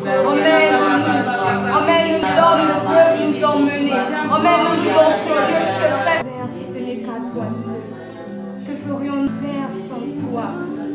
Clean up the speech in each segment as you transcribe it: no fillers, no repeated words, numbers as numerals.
Emmène-nous. Emmène les hommes veulent nous emmener. Emmène-nous dans ce lieu secret. Père, si ce n'est qu'à toi seul, que ferions-nous, Père, sans toi?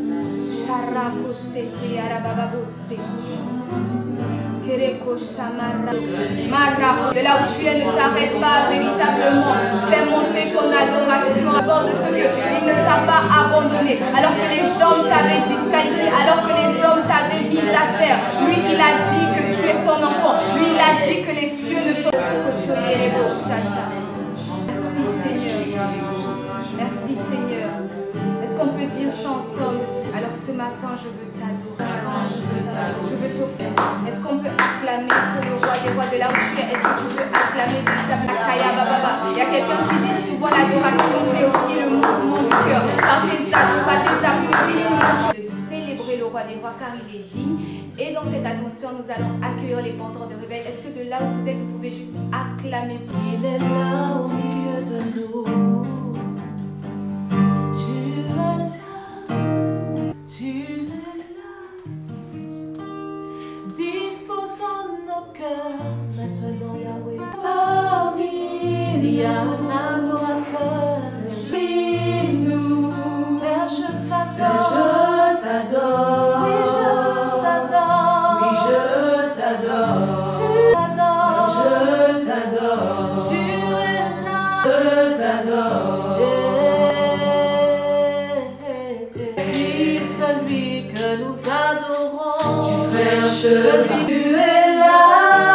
De là où tu es, ne t'arrête pas véritablement. Fais monter ton adoration à bord de ce que il ne t'a pas abandonné. Alors que les hommes t'avaient disqualifié, alors que les hommes t'avaient mis à terre. Lui, il a dit que tu es son enfant. Lui, il a dit que les cieux ne sont pas. Merci Seigneur. Merci Seigneur. Est-ce qu'on peut dire ça ensemble? Alors ce matin, je veux t'adorer. Je veux t'offrir. Est-ce qu'on peut acclamer pour le roi des rois de là où tu es? Est-ce que tu peux acclamer véritablement? Il y a quelqu'un qui dit souvent l'adoration, c'est aussi le mouvement du cœur. Par tes applaudissements, de célébrer le roi des rois car il est digne. Et dans cette atmosphère, nous allons accueillir les porteurs de réveil. Est-ce que de là où vous êtes, vous pouvez juste acclamer? Il est là au milieu de nous. Maintenant Yahweh, parmi il y a un adorateur. Nous, Père, je t'adore. Oui, je t'adore. Oui, je t'adore. Tu t'adores. Je t'adore. Tu es là. Je t'adore. Si celui que nous adorons, tu fais un chemin. Tu es là.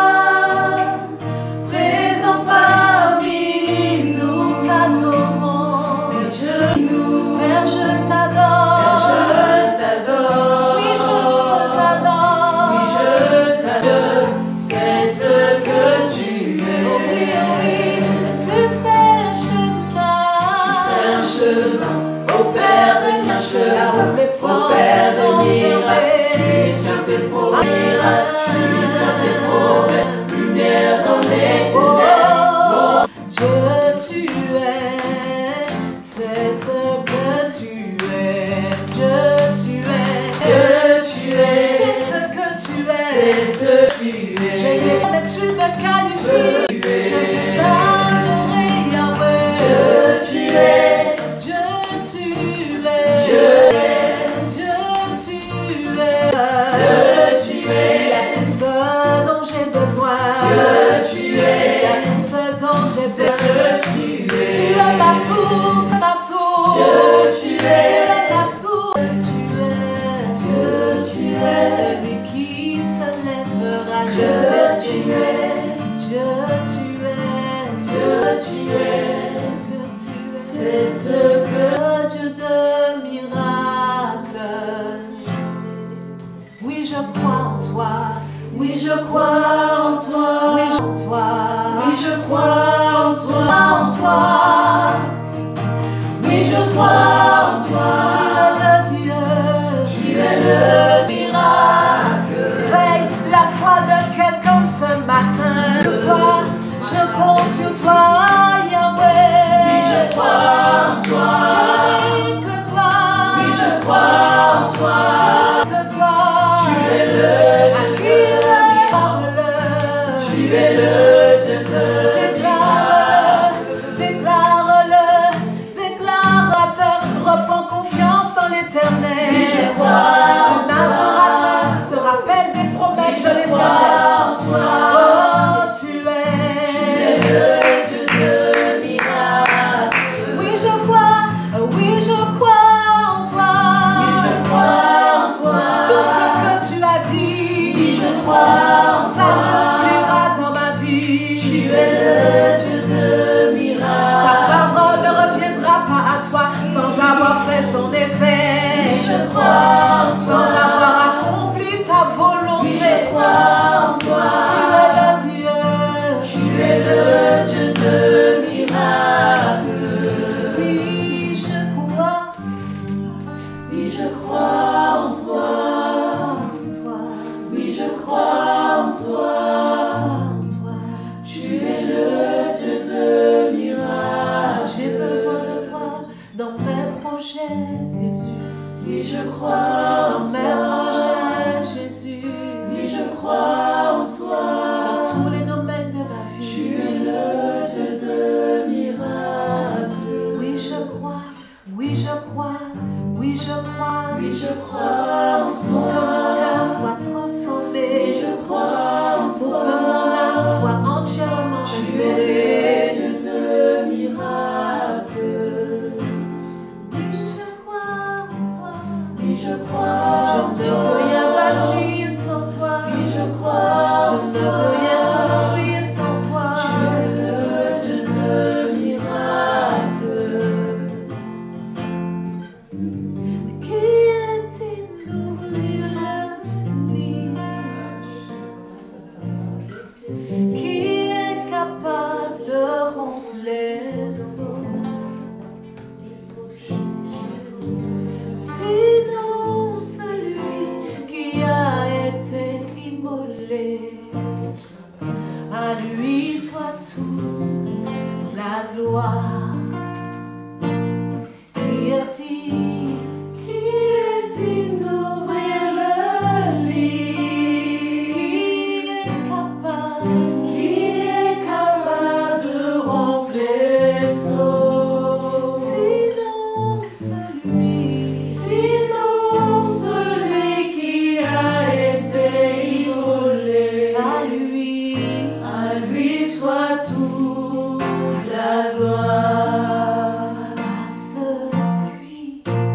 Oui, je crois en toi. Oui, en toi. Oui, je crois en toi. En toi. Oui, je crois en toi. Tu es le Dieu. Tu es le miracle. Veille la foi de quelqu'un ce matin. Sur toi, je compte sur toi, Yahweh. Oui, je crois en toi. Je n'ai que toi. Oui, je crois en toi. Je n'ai que toi. Tu es le tu es le Dieu de déclare-le, déclare-le, déclarateur, reprends confiance en l'éternel. Oui, je crois en toi. Un adorateur se rappelle des promesses de l'éternel. Oh, tu es le Dieu de miracle. Oui, je crois en toi. Oui, je crois en toi. Tout ce que tu as dit, oui, je crois en toi. Tu es le Dieu de miracle. Ta parole ne reviendra pas à toi sans avoir fait son effet. Oui, je crois en toi. Sans avoir accompli ta volonté. Oui, je crois en toi. Tu es le Dieu. Tu es le Dieu de miracle. Oui, je crois. Oui, je crois en toi. Oui, je crois en toi. Tu es le Dieu de miracle. J'ai besoin de toi dans mes projets, Jésus. Oui, je crois en toi. Dans mes projets, Jésus. Oui, je crois. crois en toi. Dans tous les domaines de ma vie. Tu es le Dieu de miracles. Oui, je crois, oui, je crois, oui, je crois, oui, je crois en toi. Pour que mon cœur soit transformé. Oui, je crois en toi. Pour que mon âme soit entièrement restaurée. Tu es Dieu de miracles. Oui, je crois en toi. Oui, je crois. Je ne peux rien bâtir sans toi. Oui, je crois. Je ne peux rien construire sans toi. Tu es le Dieu de miracles. Qui est-il d'ouvrir le lit? Qui est capable de rompre les seaux? Sinon celui qui a été immolé. À lui soit tous la gloire. Qui est-il? Qui est-il d'ouvrir le lit? Qui est capable de rompre les seaux? Sinon celui qui a été immolé. À lui soit toute la gloire. À celui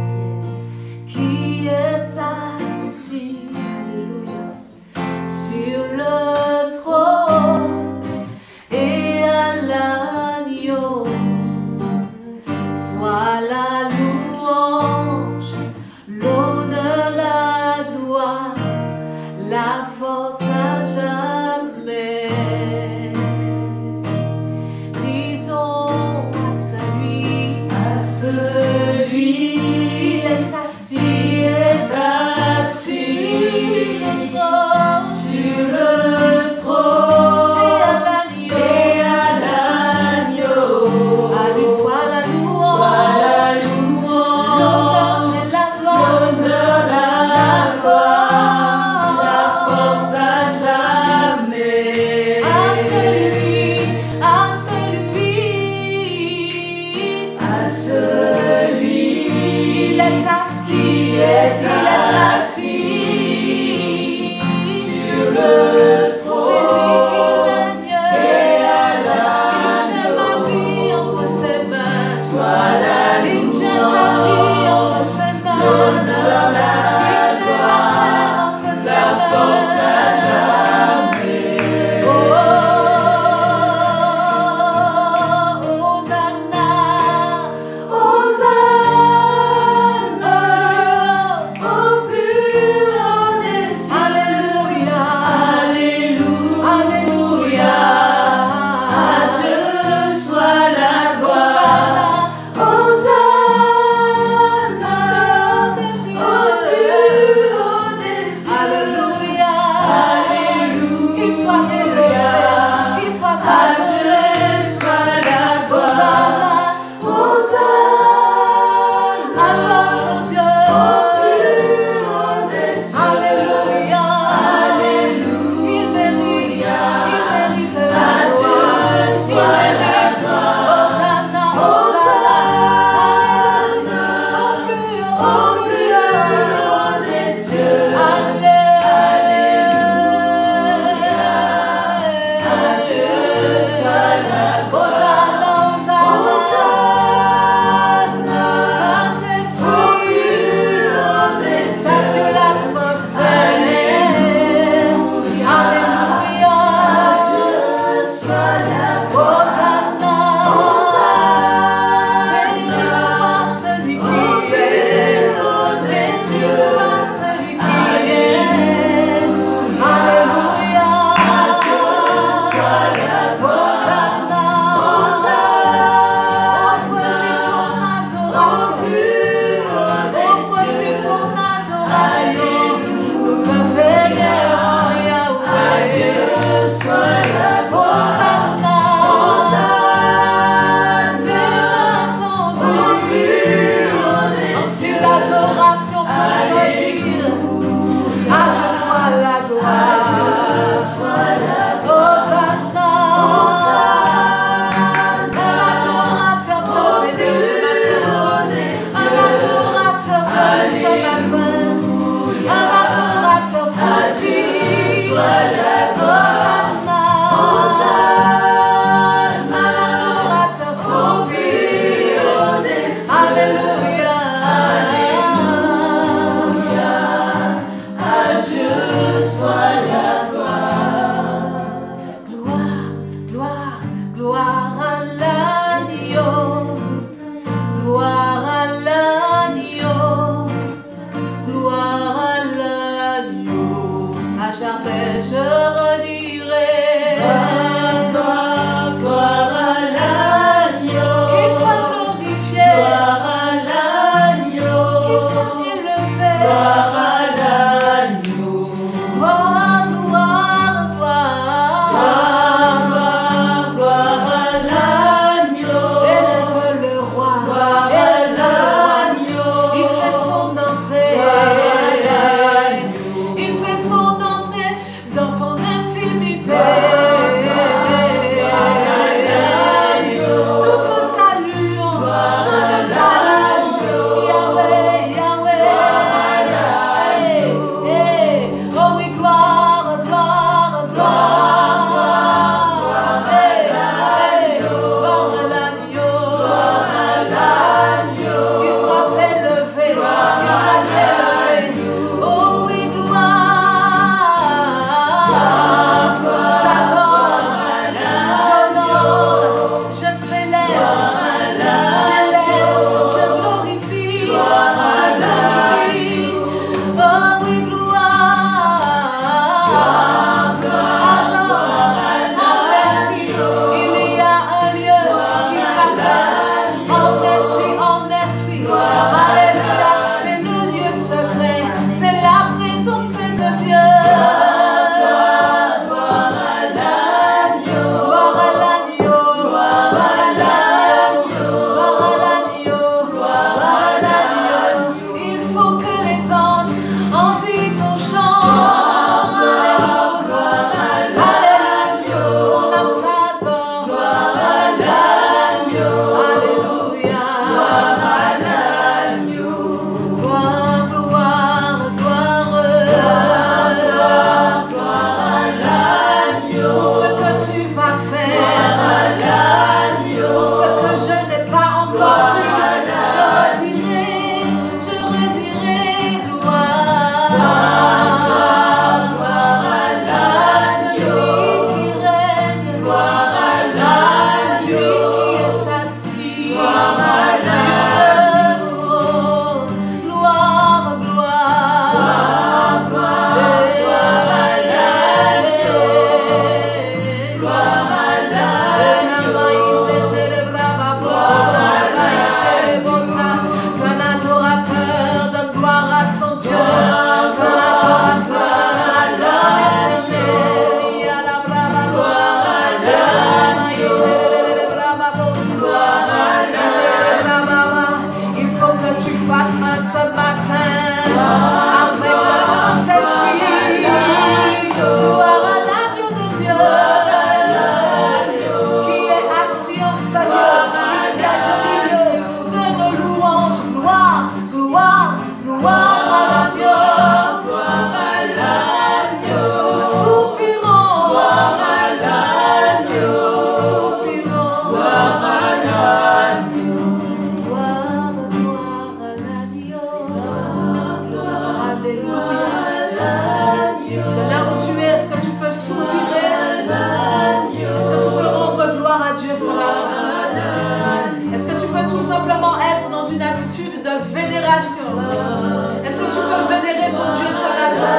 Est-ce que tu peux vénérer ton Dieu ce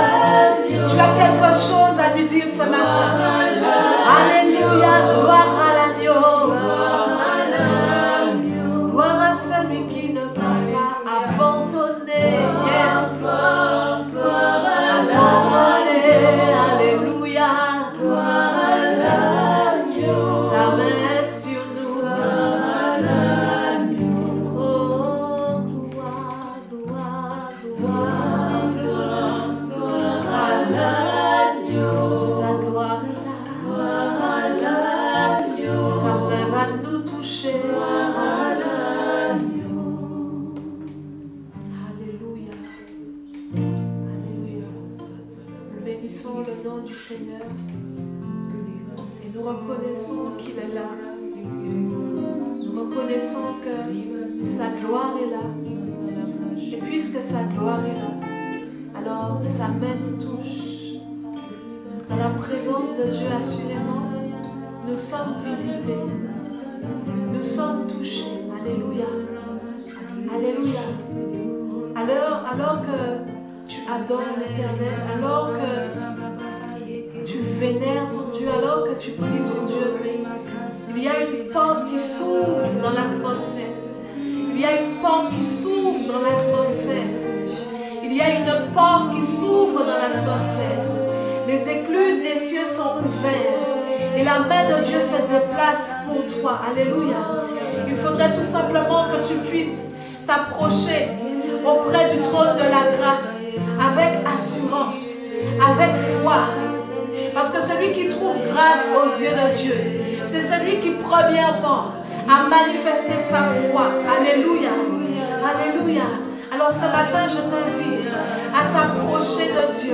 matin? Tu as quelque chose à lui dire ce matin. Alléluia, gloire à l'agneau. Gloire à celui qui ne m'a pas abandonné. Yes. Abandonné. Alléluia. Sa main est sur nous. nom du Seigneur et nous reconnaissons qu'il est là. Nous reconnaissons que sa gloire est là. Et puisque sa gloire est là, alors sa main nous touche. Dans la présence de Dieu, assurément, nous sommes visités. Nous sommes touchés. Alléluia. Alléluia. Alors que tu adores l'Éternel, alors que tu vénères ton Dieu, alors que tu pries ton Dieu, il y a une porte qui s'ouvre dans l'atmosphère. Il y a une porte qui s'ouvre dans l'atmosphère. Il y a une porte qui s'ouvre dans l'atmosphère. Les écluses des cieux sont ouvertes et la main de Dieu se déplace pour toi. Alléluia. Il faudrait tout simplement que tu puisses t'approcher auprès du trône de la grâce avec assurance, avec foi. Parce que celui qui trouve grâce aux yeux de Dieu, c'est celui qui premièrement a manifesté sa foi. Alléluia. Alléluia. Alors ce matin, je t'invite à t'approcher de Dieu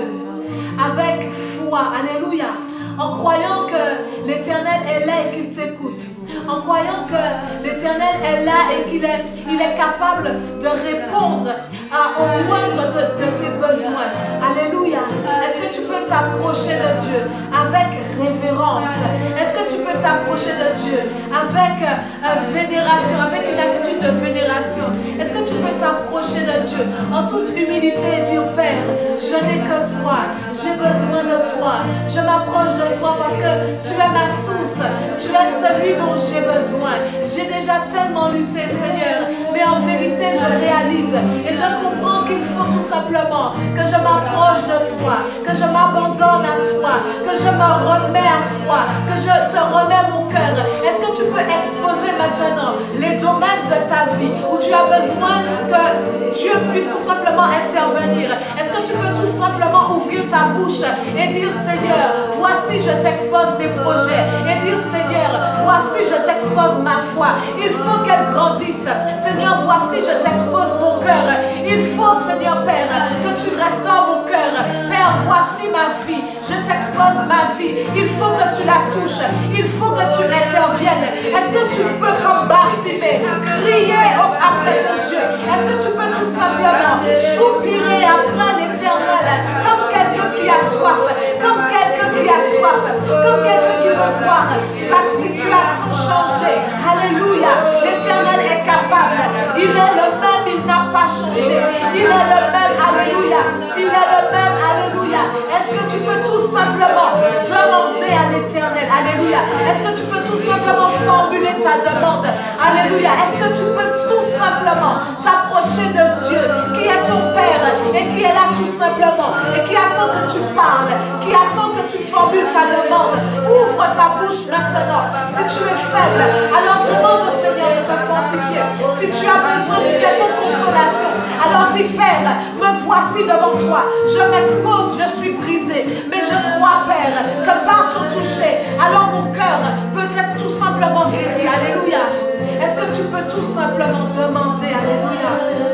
avec foi. Alléluia. En croyant que l'Éternel est là et qu'il t'écoute. En croyant que l'Éternel est là et qu'il est capable de répondre au moindre de tes besoins. Alléluia. Est-ce que tu peux t'approcher de Dieu avec révérence? Est-ce que tu peux t'approcher de Dieu avec vénération, avec une attitude de vénération? Est-ce que tu peux t'approcher de Dieu en toute humilité et dire: Père, je n'ai que toi, j'ai besoin de toi, je m'approche de toi parce que tu es ma source, tu es celui dont j'ai besoin. J'ai déjà tellement lutté, Seigneur, mais en vérité je réalise et je comprends qu'il faut tout simplement que je m'approche de toi, que je m'abandonne à toi, que je me remets à toi, que je te remets mon cœur. Est-ce que tu peux exposer maintenant les domaines de ta vie où tu as besoin que Dieu puisse tout simplement intervenir? Est-ce que tu peux tout simplement ouvrir ta bouche et dire: Seigneur, voici je t'expose mes projets, et dire: Seigneur, voici je t'expose ma foi, il faut qu'elle grandisse. Seigneur, voici je t'expose mon cœur, il faut, Seigneur Père, que tu restaures mon cœur. Père, voici ma vie, je t'expose ma vie, il faut que tu la touches, il faut que tu interviennes. Est-ce que tu peux, comme Bartimée, crier après ton Dieu? Est-ce que tu peux tout simplement soupirer après l'Éternel comme quelqu'un qui a soif, comme quelqu'un qui a soif, comme quelqu'un qui veut voir sa situation changer? Alléluia. L'Éternel est capable, il est le même, il n'a pas changé, il est le même. Alléluia. Il est le même. Alléluia. Est-ce que tu peux tout simplement demander à l'Éternel? Alléluia. Est-ce que tu peux tout simplement formuler ta demande? Alléluia. Est-ce que tu peux tout simplement t'approcher de Dieu qui est ton Père et qui est là tout simplement et qui attend que tu parles, qui attend que tu formules ta demande? Ouvre ta bouche maintenant. Si tu es faible, alors demande au Seigneur de te fortifier. Si tu as besoin de quelque consolation, alors dis: Père, me voici devant toi. Je m'expose, je suis brisé, mais je crois, Père, que par ton toucher, alors mon cœur peut être tout simplement guéri. Alléluia. Est-ce que tu peux tout simplement demander? Alléluia.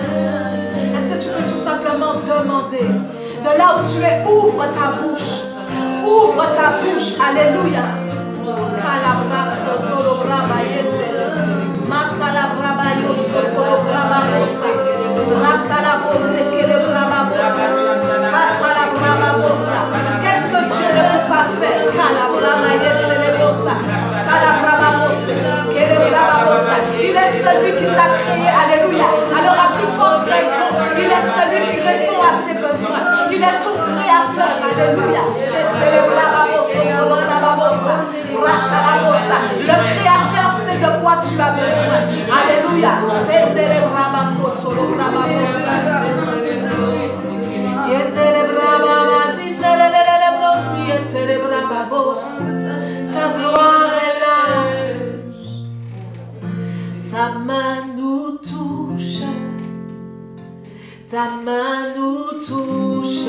Est-ce que tu peux tout simplement demander? De là où tu es, ouvre ta bouche. Ouvre ta bouche. Alléluia. Qu'est-ce que Dieu ne peut pas faire? Il est celui qui t'a créé. Alléluia. Alors à plus forte raison, il est celui qui répond à tes besoins. Il est ton créateur. Alléluia. Le créateur sait de quoi tu as besoin. Alléluia. Ta gloire est là. Ta main nous touche. Ta main nous touche.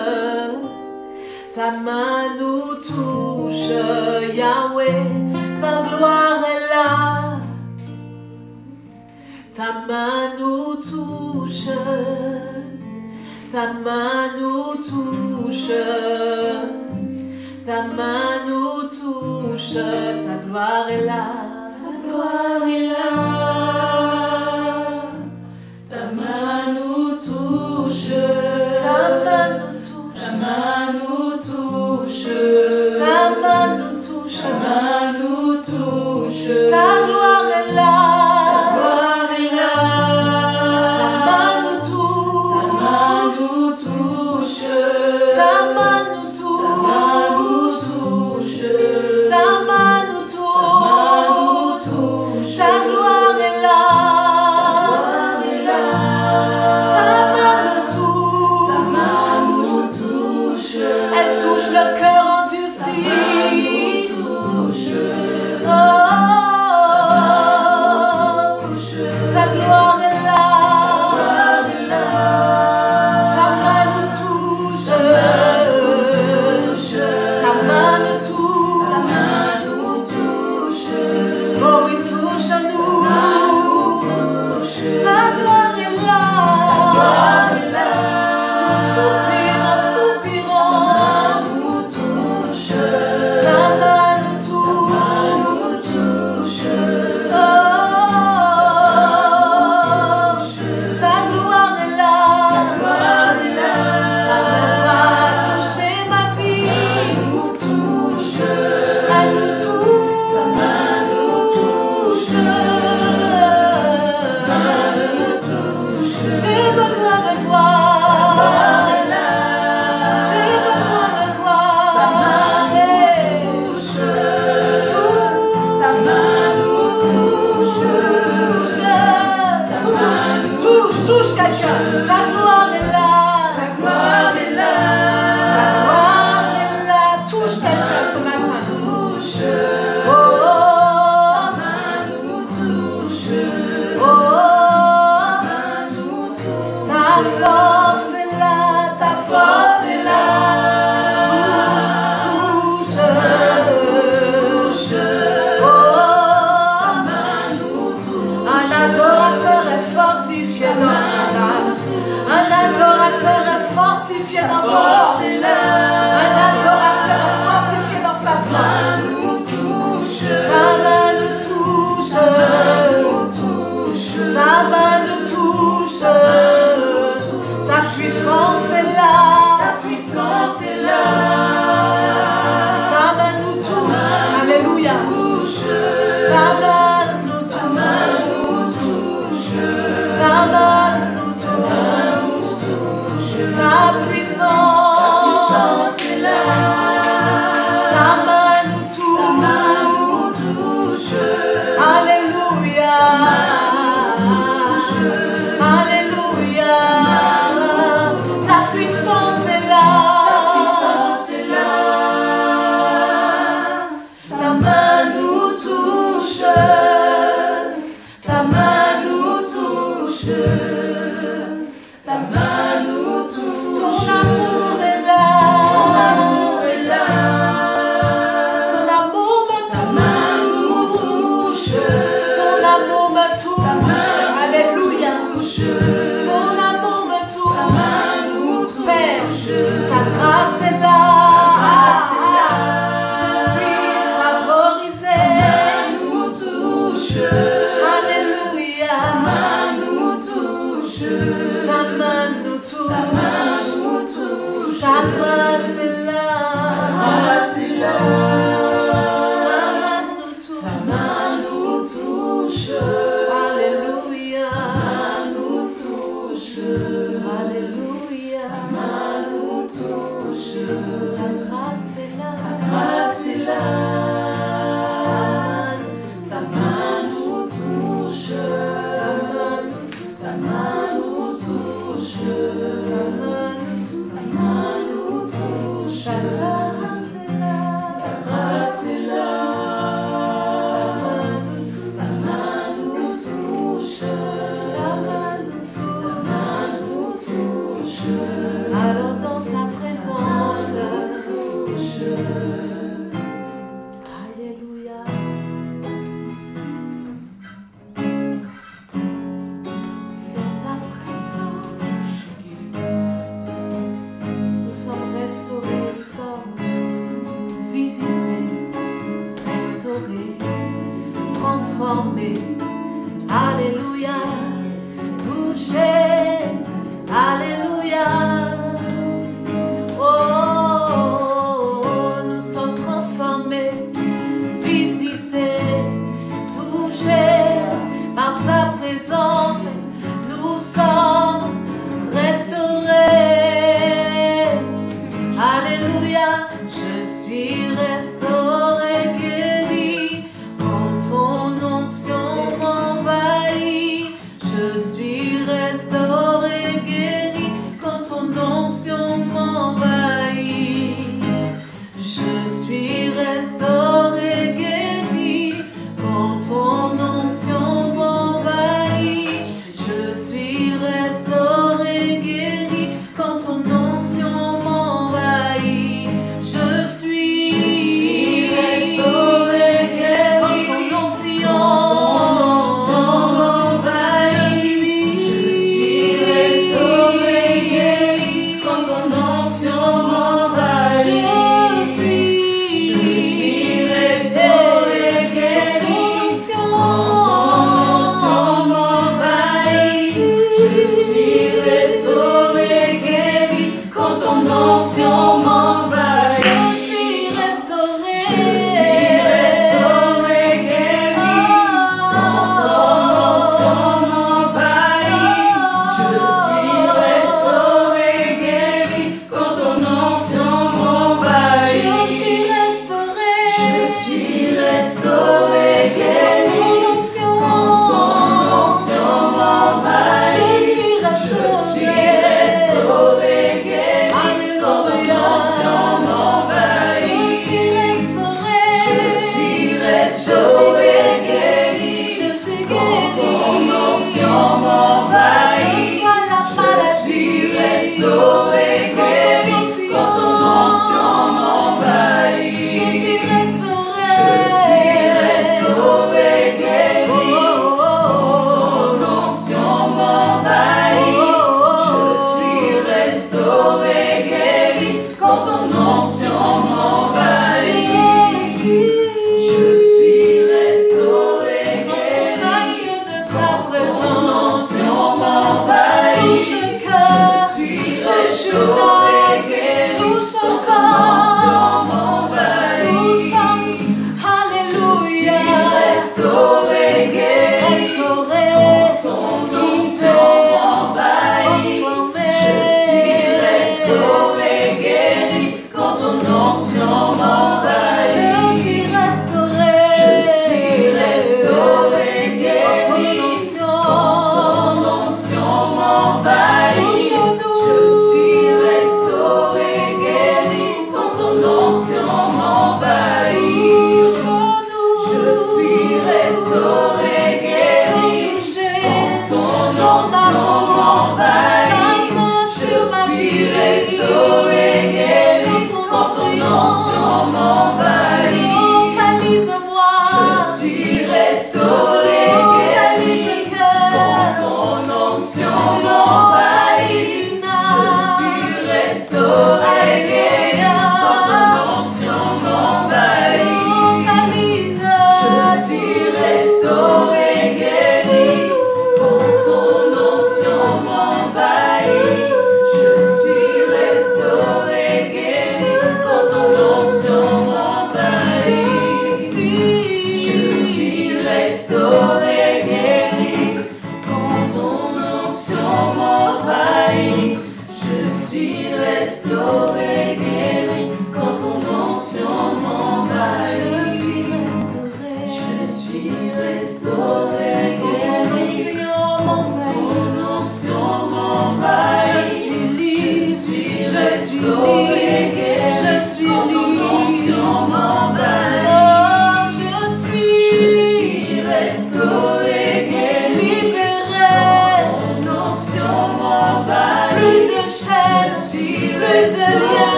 Ta main nous touche, Yahweh. Ta gloire est là. Ta main nous touche. Ta main nous touche. Ta main nous touche, ta gloire est là. Ta gloire est là. Ta main nous touche. Ta main nous touche. Ta main nous touche. Ta main nous touche. Ta main nous touche. Ta gloire est là. Ta gloire est là. Ta main nous touche. Ta main nous touche. Ta main nous touche. Ta main nous touche. Ta gloire est là. Ta main nous touche. Elle touche le cœur endurci. Oh, ta gloire est là. Ta main nous touche. Ta main nous touche. Oh oui, touche-nous. Ta gloire est là. Nous soupirons, soupirons. Ta main nous touche. Oh, ta gloire est là. Ta main va toucher ma vie. Elle nous touche. J'ai besoin de toi. J'ai besoin de toi. Touche quelqu'un. Ta gloire est là. Ta gloire est là. Touche quelqu'un ce matin. Oh, ta force est là. Ta force est là. Touche. Un adorateur est fortifié dans son âme. Un adorateur est fortifié dans son corps. Un adorateur est fortifié dans sa visité, restauré, transformé. Alléluia, touché, alléluia. Oh, nous sommes transformés, visités, touchés par ta présence. Nous sommes restaurés. Alléluia, je suis restauré, guéri, quand ton onction m'envahit. Je suis restauré, guéri,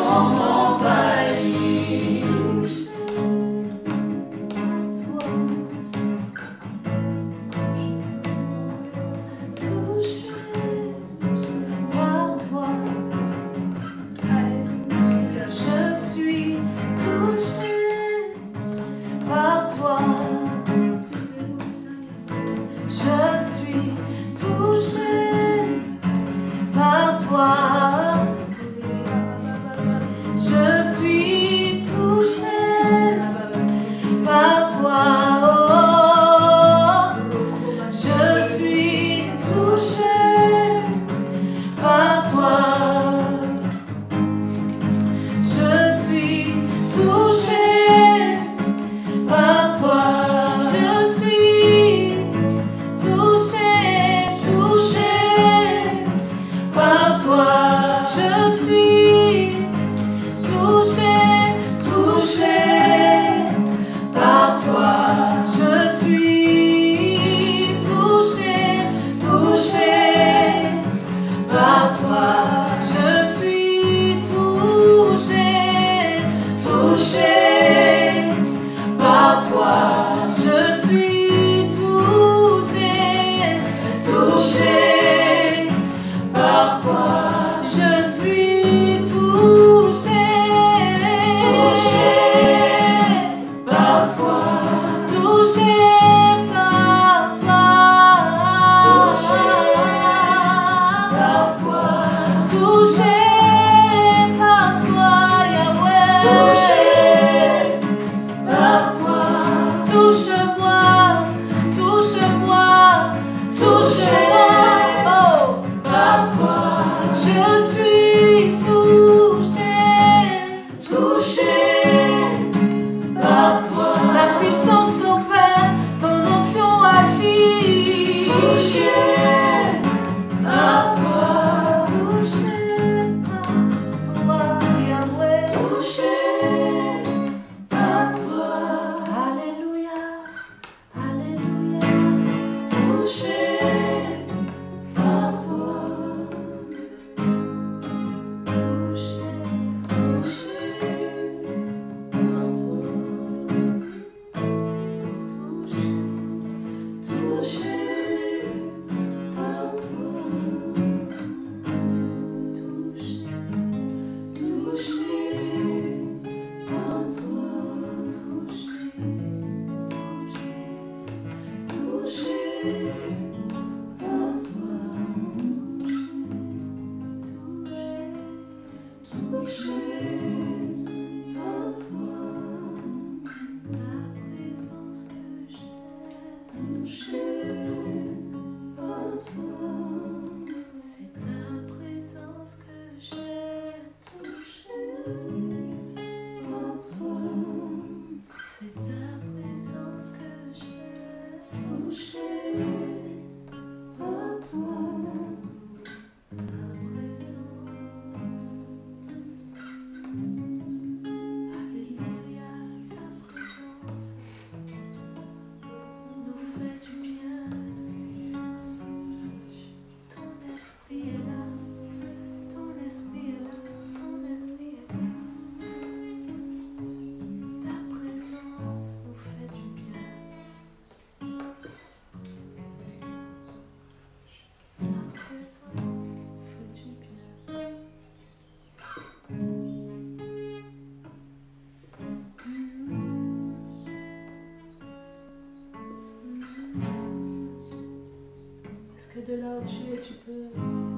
De là où tu es, tu peux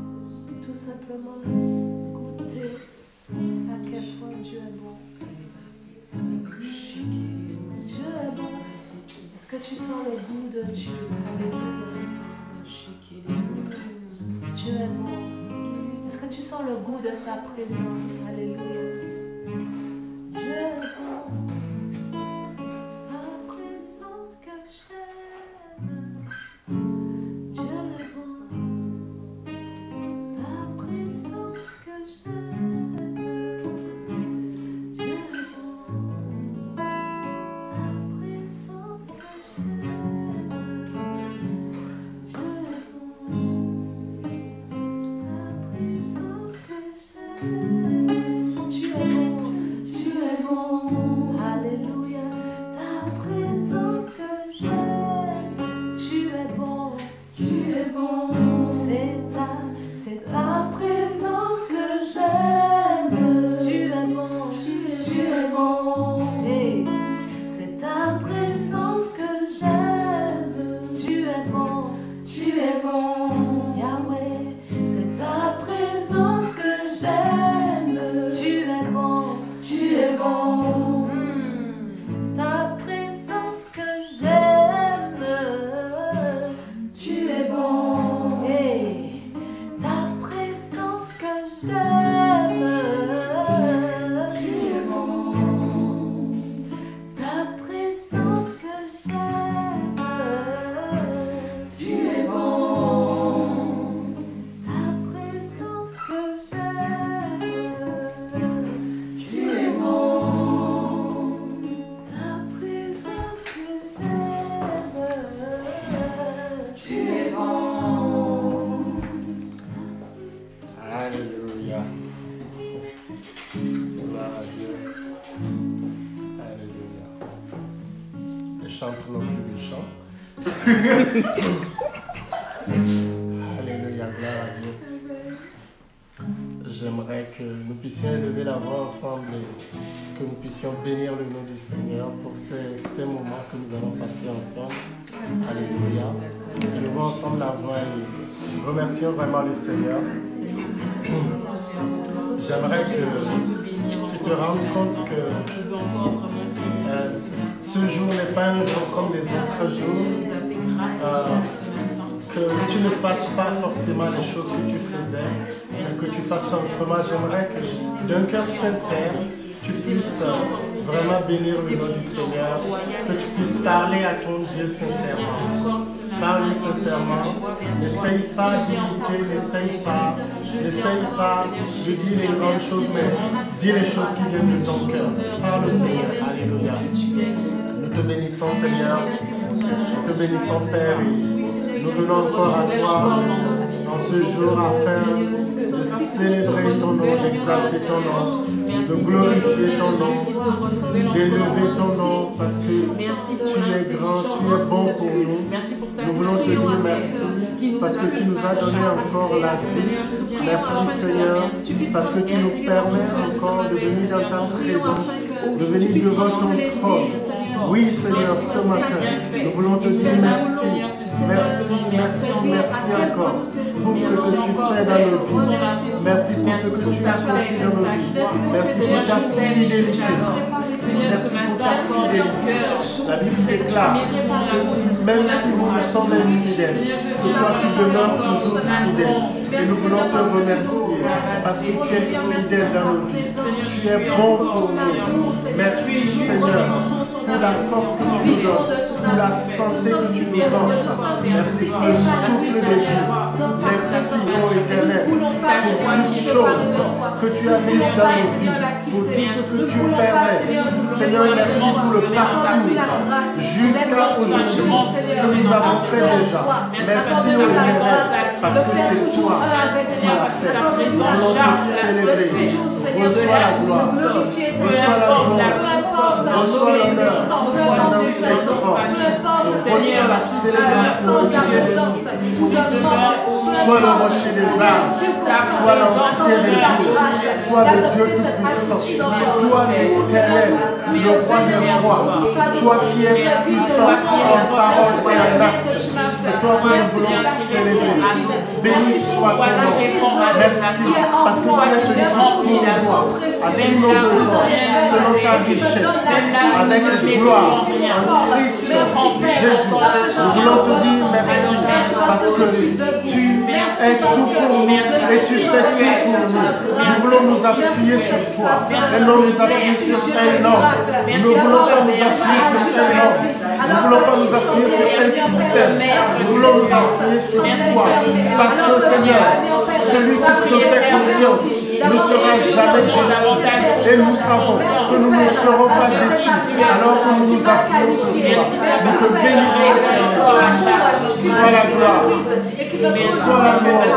tout simplement goûter à quel point Dieu est bon. Dieu est bon. Est-ce que tu sens le goût de Dieu? Dieu est bon. Est-ce que tu sens le goût de sa présence? Alléluia. Dieu est bon. Ta présence que j'aime. Tu chanterons plus de chants. Alléluia, gloire à Dieu. J'aimerais que nous puissions élever la voix ensemble et que nous puissions bénir le nom du Seigneur pour ces moments que nous allons passer ensemble. Alléluia. Élevons ensemble la voix et remercions vraiment le Seigneur. J'aimerais que tu te rendes compte que ce jour n'est pas un jour comme les autres jours. Que tu ne fasses pas forcément les choses que tu faisais, mais que tu fasses autrement. J'aimerais que d'un cœur sincère, tu puisses vraiment bénir le nom du Seigneur, que tu puisses parler à ton Dieu sincèrement. Parle-lui sincèrement. N'essaye pas d'imiter, n'essaye pas de dire les grandes choses, mais dis les choses qui viennent de ton cœur. Parle au Seigneur. Alléluia. Nous te bénissons, Seigneur. Nous te bénissons, Père. Nous venons encore à toi en ce jour afin de célébrer ton nom, d'exalter ton nom, de glorifier ton nom, d'élever ton nom parce que tu es grand, tu es bon pour nous. Nous voulons te dire merci parce que tu nous as donné encore la vie. Merci Seigneur parce que tu nous permets encore de venir dans ta présence, de venir devant ton trône. Oui Seigneur, ce matin, nous voulons te dire merci. Merci, merci, merci encore pour ce que tu fais dans nos vies. Merci pour ce que tu accomplis dans nos vies. Merci pour ta fidélité. Merci pour ta fidélité. La Bible déclare que même si nous sommes infidèles, que toi tu demeures toujours fidèle. Et nous voulons te remercier parce que tu es fidèle dans nos vies. Tu es bon pour nous. Merci Seigneur pour la force que tu nous donnes, pour la santé que tu nous offres. Merci pour le souffle de vie. Merci, ô Éternel, pour toutes choses que tu as mises dans nos vies, pour tout ce que tu permets. Seigneur, merci pour le parcours jusqu'à aujourd'hui que nous avons fait déjà. Merci, ô Éternel, parce que c'est toi qui l'as fait. Nous voulons te célébrer. Reçois la gloire. Reçois la gloire. Reçois l'honneur. Dans cette forme, reçois la célébration de toi le rocher des âges, toi l'ancien des jours, toi le Dieu tout-puissant, toi l'éternel, le roi des rois, toi qui es puissant en parole et en acte. C'est toi que nous voulons célébrer. Béni soit ton nom. Merci parce que tu es celui qui pourvoit à tous nos besoins selon ta richesse, avec gloire en Christ Jésus. Nous voulons te dire merci parce que tu es tout pour nous et tu fais tout pour nous. Nous voulons nous appuyer sur toi et non nous appuyer sur un homme. Nous ne voulons pas nous appuyer sur un homme. Nous ne voulons pas nous appuyer sur un système. Nous voulons nous appuyer sur toi parce que Seigneur, celui qui te fait confiance ne sera jamais déçu. Et nous savons que nous ne serons pas déçus alors que nous nous appuyons sur toi. Nous te bénissons. Sois la gloire. Sois la gloire.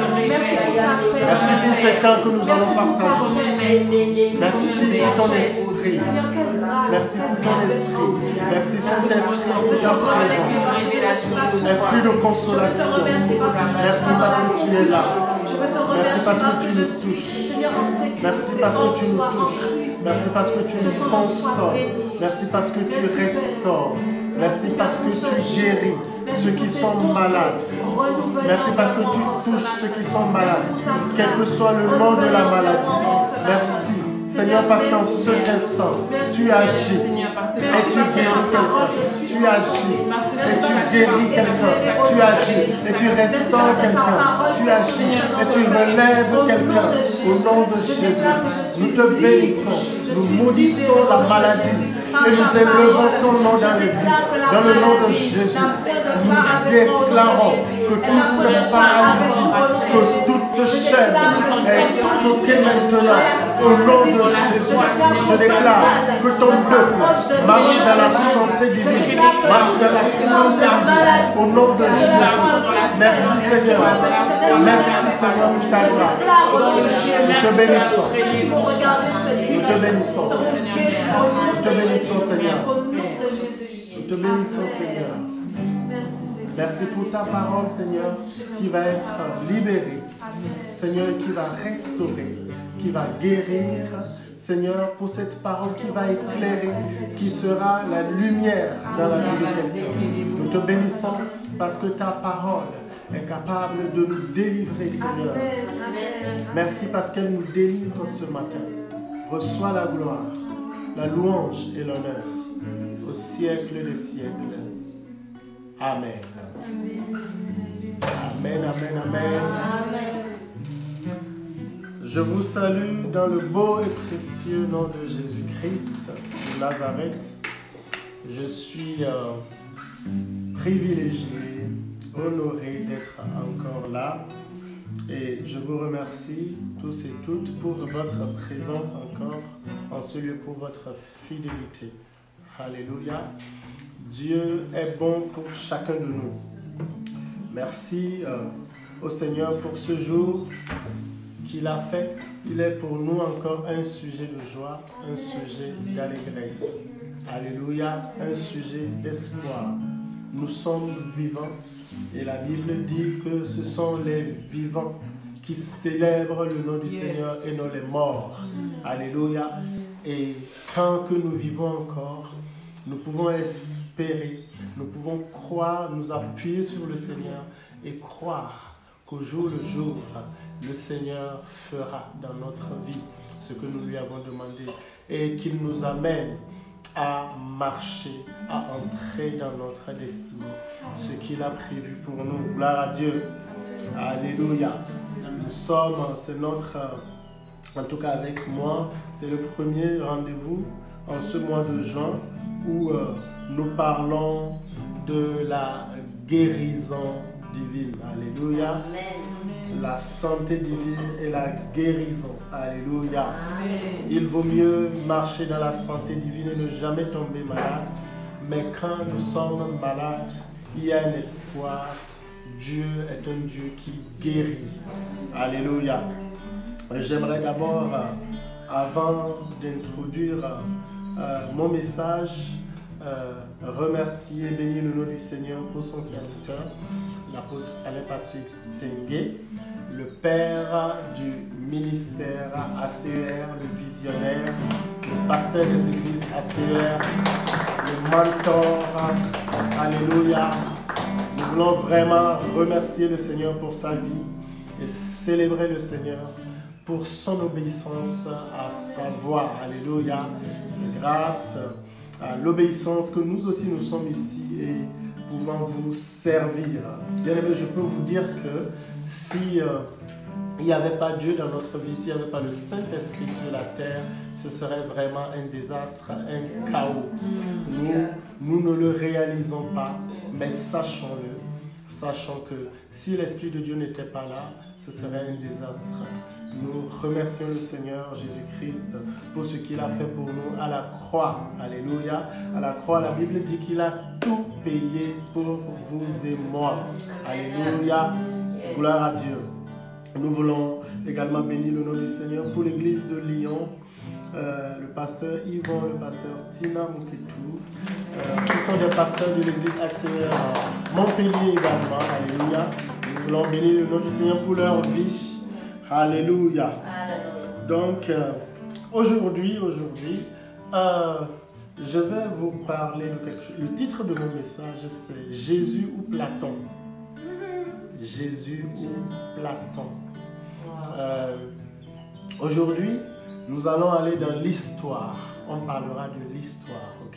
Merci pour ces temps que nous allons partager. Merci pour ton esprit. Merci pour ton esprit. Merci Saint-Esprit pour ta présence. Esprit de consolation. Merci parce que tu es là. Merci parce que tu nous touches. Merci parce que tu nous touches. Merci parce que tu nous consoles. Merci parce que tu restaures. Merci parce que tu guéris ceux qui sont malades. Merci parce que tu touches ceux qui sont malades, quel que soit le nom de la maladie. Merci Seigneur parce qu'en cet instant, tu agis et tu guéris quelqu'un. Tu agis et tu guéris quelqu'un. Tu agis et tu restaures quelqu'un. Tu agis et tu relèves quelqu'un. Au nom de Jésus, nous te bénissons. Nous maudissons la maladie. Et nous élevons ton nom dans les vies. Dans le nom de Jésus, nous déclarons que toute paralysie, que toute chaîne est toquée maintenant. Au nom de Jésus, je déclare que ton peuple marche dans la santé divine, marche dans la santé divine. Au nom de Jésus, merci Seigneur. Merci Seigneur pour ta grâce. Nous te bénissons. Nous te bénissons. Nous te bénissons Seigneur. Nous te te bénissons, Seigneur. Merci pour ta parole, Seigneur, qui va être libérée. Seigneur, qui va restaurer, qui va guérir. Seigneur, pour cette parole qui va éclairer, qui sera la lumière dans la vie de quelqu'un. Nous te bénissons parce que ta parole est capable de nous délivrer, Seigneur. Merci parce qu'elle nous délivre ce matin. Reçois la gloire, la louange et l'honneur au siècle des siècles. Amen. Amen, amen, amen. Je vous salue dans le beau et précieux nom de Jésus-Christ de Nazareth. Je suis privilégié, honoré d'être encore là. Et je vous remercie tous et toutes pour votre présence encore en ce lieu, pour votre fidélité. Alléluia. Dieu est bon pour chacun de nous. Merci au Seigneur pour ce jour qu'il a fait. Il est pour nous encore un sujet de joie, un sujet d'allégresse. Alléluia, un sujet d'espoir. Nous sommes vivants et la Bible dit que ce sont les vivants qui célèbrent le nom du Seigneur et non les morts. Alléluia. Et tant que nous vivons encore, nous pouvons espérer, nous pouvons croire, nous appuyer sur le Seigneur et croire qu'au jour le jour, le Seigneur fera dans notre vie ce que nous lui avons demandé et qu'il nous amène à marcher, à entrer dans notre destinée, ce qu'il a prévu pour nous. Gloire à Dieu. Alléluia. Nous sommes, c'est notre, en tout cas avec moi, c'est le premier rendez-vous en ce mois de juin où nous parlons de la guérison divine. Alléluia. Amen. La santé divine et la guérison. Alléluia. Amen. Il vaut mieux marcher dans la santé divine et ne jamais tomber malade. Mais quand nous sommes malades, il y a un espoir. Dieu est un Dieu qui guérit. Alléluia. J'aimerais d'abord, avant d'introduire mon message, remercier et bénir le nom du Seigneur pour son serviteur, l'apôtre Alain Patrick Tsengue, le père du ministère ACER, le visionnaire, le pasteur des églises ACER, le mentor. Alléluia. Nous voulons vraiment remercier le Seigneur pour sa vie et célébrer le Seigneur pour son obéissance à sa voix. Alléluia. C'est grâce à l'obéissance que nous aussi nous sommes ici et pouvons vous servir. Bien aimé, je peux vous dire que si il n'y avait pas Dieu dans notre vie, s'il n'y avait pas le Saint-Esprit sur la terre, ce serait vraiment un désastre, un chaos. Nous ne le réalisons pas, mais sachons-le. Sachant que si l'Esprit de Dieu n'était pas là, ce serait un désastre. Nous remercions le Seigneur Jésus-Christ pour ce qu'il a fait pour nous à la croix. Alléluia. À la croix, la Bible dit qu'il a tout payé pour vous et moi. Alléluia. Gloire à Dieu. Nous voulons également bénir le nom du Seigneur pour l'église de Lyon, le pasteur Yvon, le pasteur Tina Mouketou, qui sont des pasteurs de l'église ACER Montpellier également. Alléluia. Nous voulons bénir le nom du Seigneur pour leur vie. Alléluia. Donc, aujourd'hui, je vais vous parler de quelque chose. Le titre de mon message, c'est Jésus ou Platon. Jésus ou Platon. Aujourd'hui, nous allons aller dans l'histoire. On parlera de l'histoire, ok?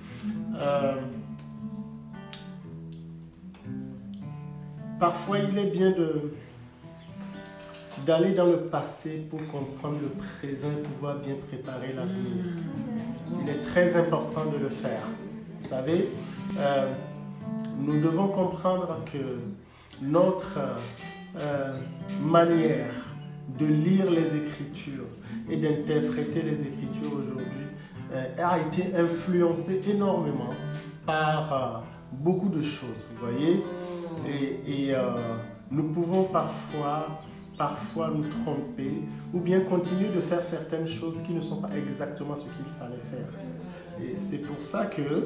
Parfois, il est bien d'aller dans le passé pour comprendre le présent et pouvoir bien préparer l'avenir. Il est très important de le faire. Vous savez, nous devons comprendre que notre manière de lire les Écritures et d'interpréter les Écritures aujourd'hui a été influencée énormément par beaucoup de choses, vous voyez, et nous pouvons parfois nous tromper ou bien continuer de faire certaines choses qui ne sont pas exactement ce qu'il fallait faire. Et c'est pour ça que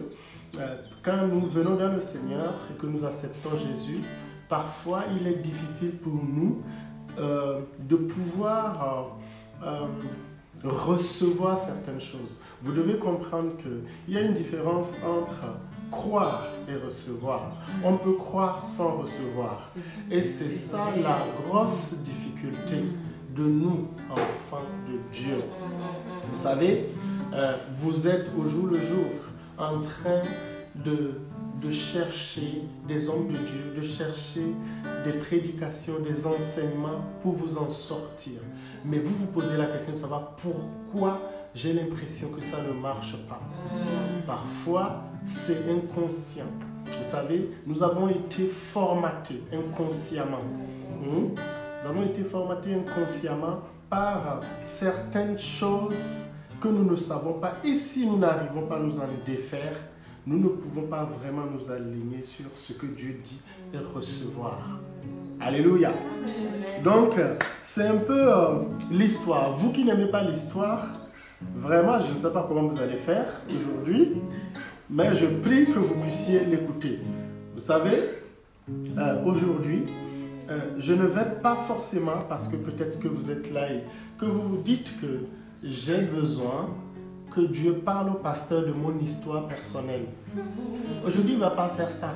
quand nous venons dans le Seigneur et que nous acceptons Jésus, parfois il est difficile pour nous de pouvoir recevoir certaines choses. Vous devez comprendre qu'il y a une différence entre croire et recevoir. On peut croire sans recevoir. Et c'est ça la grosse difficulté de nous, enfants de Dieu. Vous savez, vous êtes au jour le jour en train de chercher des hommes de Dieu, de chercher des prédications, des enseignements pour vous en sortir. Mais vous vous posez la question de savoir pourquoi j'ai l'impression que ça ne marche pas. Parfois, c'est inconscient. Vous savez, nous avons été formatés inconsciemment. Nous avons été formatés inconsciemment par certaines choses que nous ne savons pas. Et si nous n'arrivons pas à nous en défaire, nous ne pouvons pas vraiment nous aligner sur ce que Dieu dit et recevoir. Alléluia. Donc, c'est un peu l'histoire. Vous qui n'aimez pas l'histoire, vraiment, je ne sais pas comment vous allez faire aujourd'hui, mais je prie que vous puissiez l'écouter. Vous savez, aujourd'hui, je ne vais pas forcément, parce que peut-être que vous êtes là et que vous vous dites que j'ai besoin que Dieu parle au pasteur de mon histoire personnelle. Aujourd'hui, il ne va pas faire ça.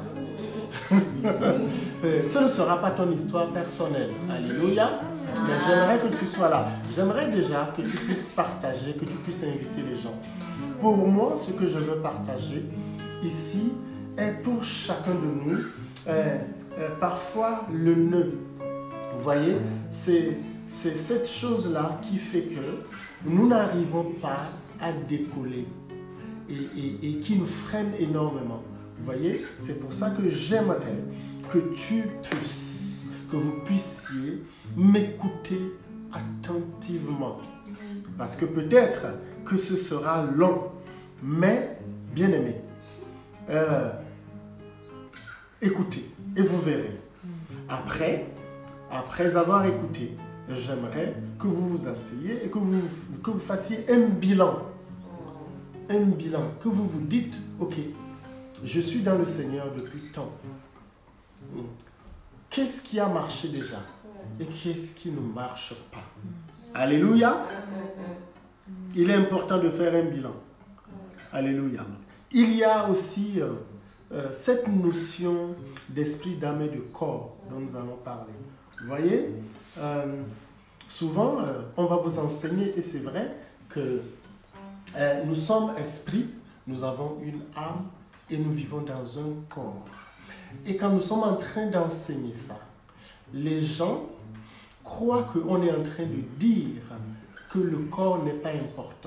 Ce ne sera pas ton histoire personnelle. Alléluia. Mais j'aimerais que tu sois là. J'aimerais déjà que tu puisses partager, que tu puisses inviter les gens. Pour moi, ce que je veux partager ici est pour chacun de nous parfois le nœud. Vous voyez, c'est cette chose-là qui fait que nous n'arrivons pas à décoller et qui nous freine énormément. Vous voyez, c'est pour ça que j'aimerais que que vous puissiez m'écouter attentivement. Parce que peut-être que ce sera long, mais bien aimé, écoutez et vous verrez. Après avoir écouté, j'aimerais que vous vous asseyez et que vous fassiez un bilan. Un bilan, que vous vous dites, ok, je suis dans le Seigneur depuis tant. Qu'est-ce qui a marché déjà et qu'est-ce qui ne marche pas? Alléluia. Il est important de faire un bilan. Alléluia. Il y a aussi cette notion d'esprit, d'âme et de corps dont nous allons parler. Vous voyez, souvent, on va vous enseigner, et c'est vrai, que nous sommes esprits, nous avons une âme et nous vivons dans un corps. Et quand nous sommes en train d'enseigner ça, les gens croient qu'on est en train de dire que le corps n'est pas important.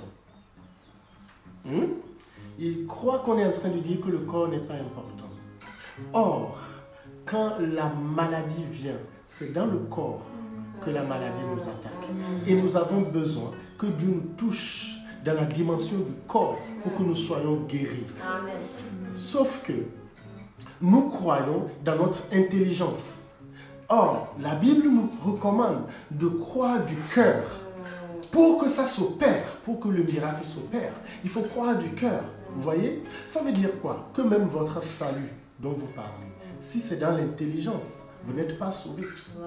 Ils croient qu'on est en train de dire que le corps n'est pas important. Or, quand la maladie vient, c'est dans le corps que la maladie nous attaque. Et nous avons besoin que Dieu nous touche dans la dimension du corps pour que nous soyons guéris. Amen. Sauf que nous croyons dans notre intelligence. Or, la Bible nous recommande de croire du cœur. Pour que ça s'opère, pour que le miracle s'opère, il faut croire du cœur. Vous voyez? Ça veut dire quoi? Que même votre salut dont vous parlez, si c'est dans l'intelligence, vous n'êtes pas sauvé.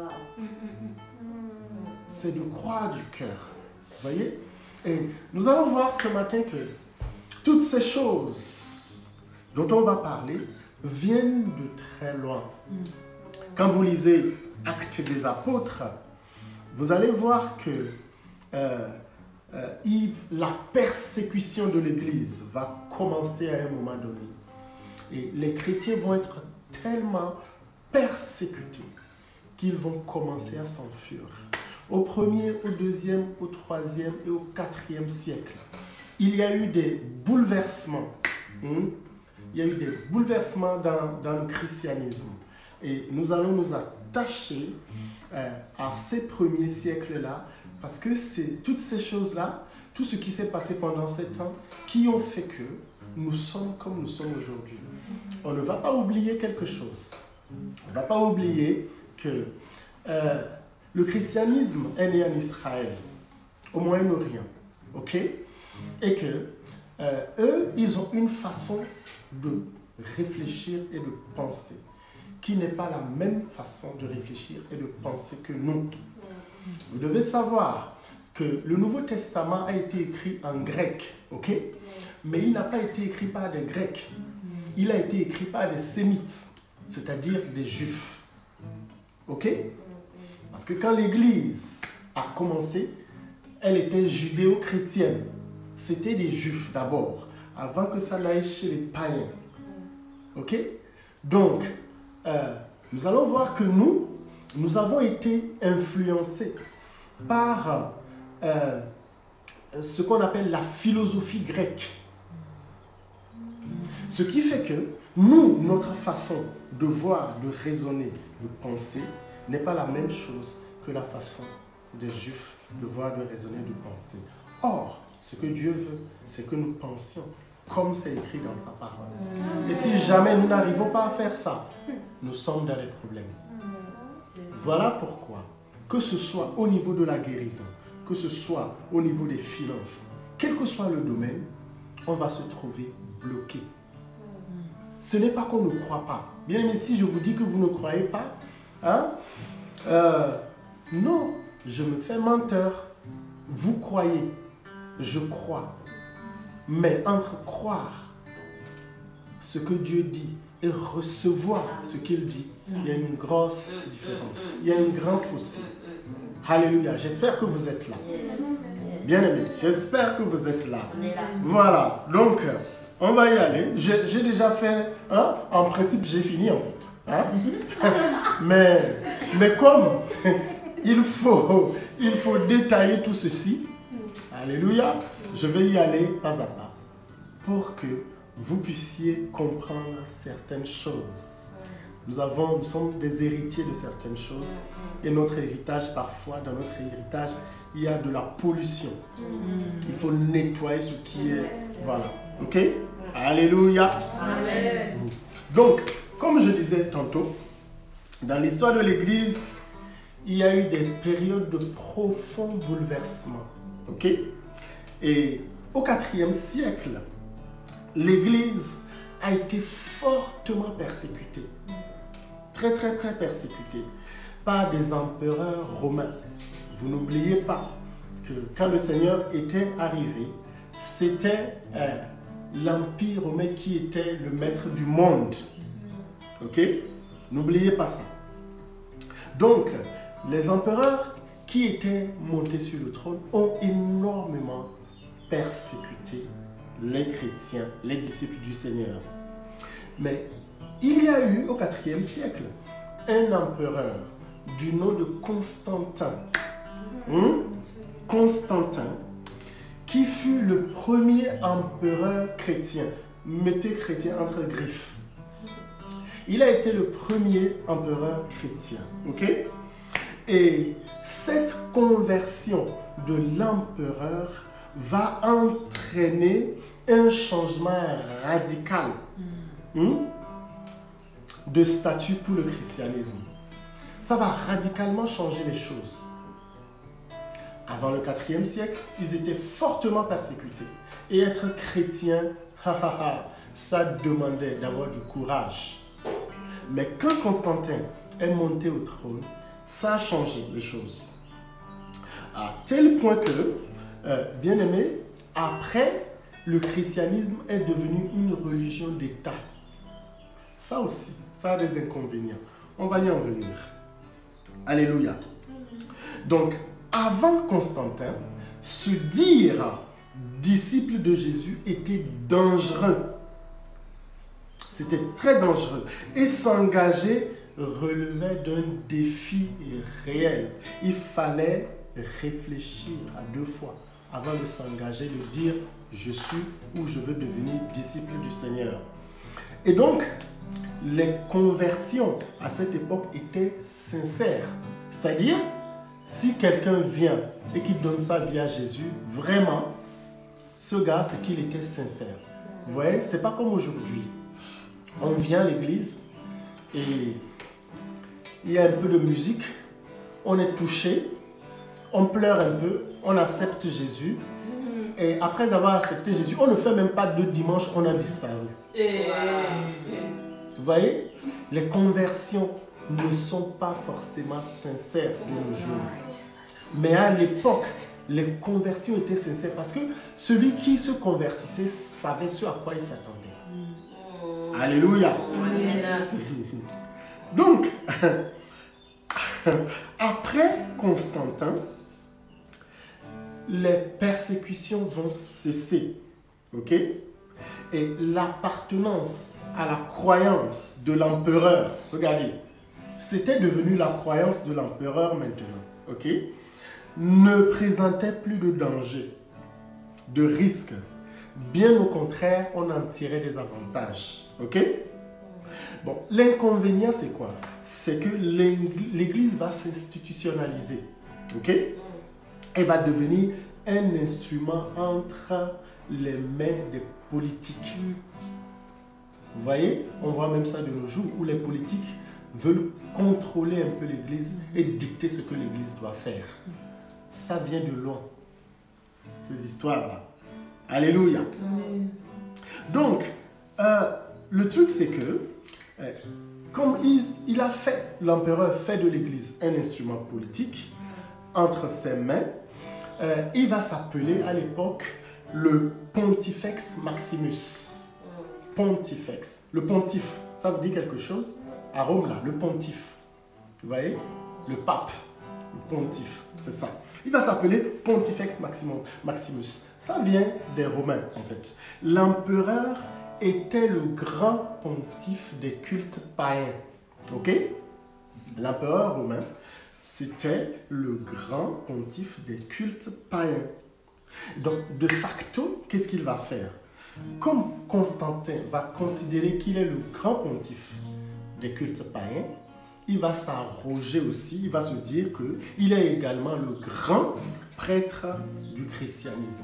C'est de croire du cœur. Vous voyez? Et nous allons voir ce matin que toutes ces choses dont on va parler viennent de très loin. Quand vous lisez Actes des Apôtres, vous allez voir que la persécution de l'Église va commencer à un moment donné. Et les chrétiens vont être tellement persécutés qu'ils vont commencer à s'enfuir. Au 1er, au 2e, au 3e et au 4e siècle, il y a eu des bouleversements. Il y a eu des bouleversements dans le christianisme. Et nous allons nous attacher à ces premiers siècles-là, parce que c'est toutes ces choses-là, tout ce qui s'est passé pendant ces temps, qui ont fait que nous sommes comme nous sommes aujourd'hui. On ne va pas oublier quelque chose. On ne va pas oublier que le christianisme est né en Israël, au Moyen-Orient, ok? Et que eux, ils ont une façon de réfléchir et de penser qui n'est pas la même façon de réfléchir et de penser que nous. Vous devez savoir que le Nouveau Testament a été écrit en grec, ok? Mais il n'a pas été écrit par des Grecs. Il a été écrit par des Sémites, c'est-à-dire des Juifs. Ok? Parce que quand l'Église a commencé, elle était judéo-chrétienne. C'était des Juifs d'abord, avant que ça n'aille chez les païens. Ok? Donc, nous allons voir que nous avons été influencés par ce qu'on appelle la philosophie grecque. Ce qui fait que nous, notre façon de voir, de raisonner, de penser, n'est pas la même chose que la façon des Juifs de voir, de raisonner, de penser. Or, ce que Dieu veut, c'est que nous pensions comme c'est écrit dans sa parole. Et si jamais nous n'arrivons pas à faire ça, nous sommes dans des problèmes. Voilà pourquoi, que ce soit au niveau de la guérison, que ce soit au niveau des finances, quel que soit le domaine, on va se trouver bloqué. Ce n'est pas qu'on ne croit pas. Bien aimé, si je vous dis que vous ne croyez pas, hein, non, je me fais menteur. Vous croyez, je crois. Mais entre croire ce que Dieu dit et recevoir ce qu'il dit, il y a une grosse différence. Il y a une grande fossé. Alléluia. J'espère que vous êtes là. Bien aimé, j'espère que vous êtes là. Voilà. Donc, on va y aller. J'ai déjà fait, hein, en principe, j'ai fini en fait. Hein? mais comme il faut détailler tout ceci, alléluia, je vais y aller pas à pas pour que vous puissiez comprendre certaines choses. Nous sommes des héritiers de certaines choses et notre héritage, parfois, dans notre héritage, il y a de la pollution. Il faut nettoyer ce qui est... Voilà. Ok? Alléluia. Amen. Donc, comme je disais tantôt, dans l'histoire de l'Église, il y a eu des périodes de profonds bouleversements. Ok? Et au IVe siècle, l'Église a été fortement persécutée. Très, très, très persécutée par des empereurs romains. Vous n'oubliez pas que quand le Seigneur était arrivé, c'était l'Empire romain qui était le maître du monde. Ok? N'oubliez pas ça. Donc, les empereurs qui étaient montés sur le trône ont énormément persécuté les chrétiens, les disciples du Seigneur. Mais il y a eu au IVe siècle un empereur du nom de Constantin. Constantin, qui fut le premier empereur chrétien. Mettez chrétien entre griffes. Il a été le premier empereur chrétien. Ok? Et cette conversion de l'empereur va entraîner un changement radical de statut pour le christianisme. Ça va radicalement changer les choses. Avant le IVe siècle, ils étaient fortement persécutés. Et être chrétien, ça demandait d'avoir du courage. Mais quand Constantin est monté au trône, ça a changé les choses. À tel point que, bien aimé, après, le christianisme est devenu une religion d'État. Ça aussi, ça a des inconvénients. On va y en venir. Alléluia. Donc, avant Constantin, se dire disciple de Jésus était dangereux. C'était très dangereux. Et s'engager relevait d'un défi réel. Il fallait réfléchir à 2 fois avant de s'engager, de dire je suis ou je veux devenir disciple du Seigneur. Et donc, les conversions à cette époque étaient sincères. C'est-à-dire, si quelqu'un vient et qui donne sa vie à Jésus, vraiment, ce gars, c'est qu'il était sincère. Vous voyez, c'est pas comme aujourd'hui. On vient à l'église et il y a un peu de musique, on est touché, on pleure un peu, on accepte Jésus et après avoir accepté Jésus, on ne fait même pas 2 dimanches, on a disparu. Vous voyez, les conversions ne sont pas forcément sincères de nos jours. Mais à l'époque, les conversions étaient sincères parce que celui qui se convertissait savait ce à quoi il s'attendait. Alléluia. Donc, après Constantin, les persécutions vont cesser. Ok? Et l'appartenance à la croyance de l'empereur, regardez, c'était devenu la croyance de l'empereur maintenant. Ok? Ne présentait plus de danger, de risque. Bien au contraire, on en tirait des avantages. Ok? Bon, l'inconvénient, c'est quoi? C'est que l'Église va s'institutionnaliser. Ok? Elle va devenir un instrument entre les mains des politiques. Vous voyez? On voit même ça de nos jours où les politiques veulent contrôler un peu l'Église et dicter ce que l'Église doit faire. Ça vient de loin, ces histoires-là. Alléluia. Donc, le truc, c'est que, comme il a fait, l'empereur fait de l'Église un instrument politique entre ses mains, il va s'appeler à l'époque le Pontifex Maximus. Pontifex. Le pontife, ça vous dit quelque chose? À Rome, là, le pontife. Vous voyez? Le pape. Le pontife, c'est ça. Il va s'appeler Pontifex Maximus. Ça vient des Romains, en fait. L'empereur était le grand pontife des cultes païens. Ok? L'empereur romain, c'était le grand pontife des cultes païens. Donc, de facto, qu'est-ce qu'il va faire? Comme Constantin va considérer qu'il est le grand pontife des cultes païens, il va s'arroger aussi, il va se dire qu'il est également le grand prêtre du christianisme.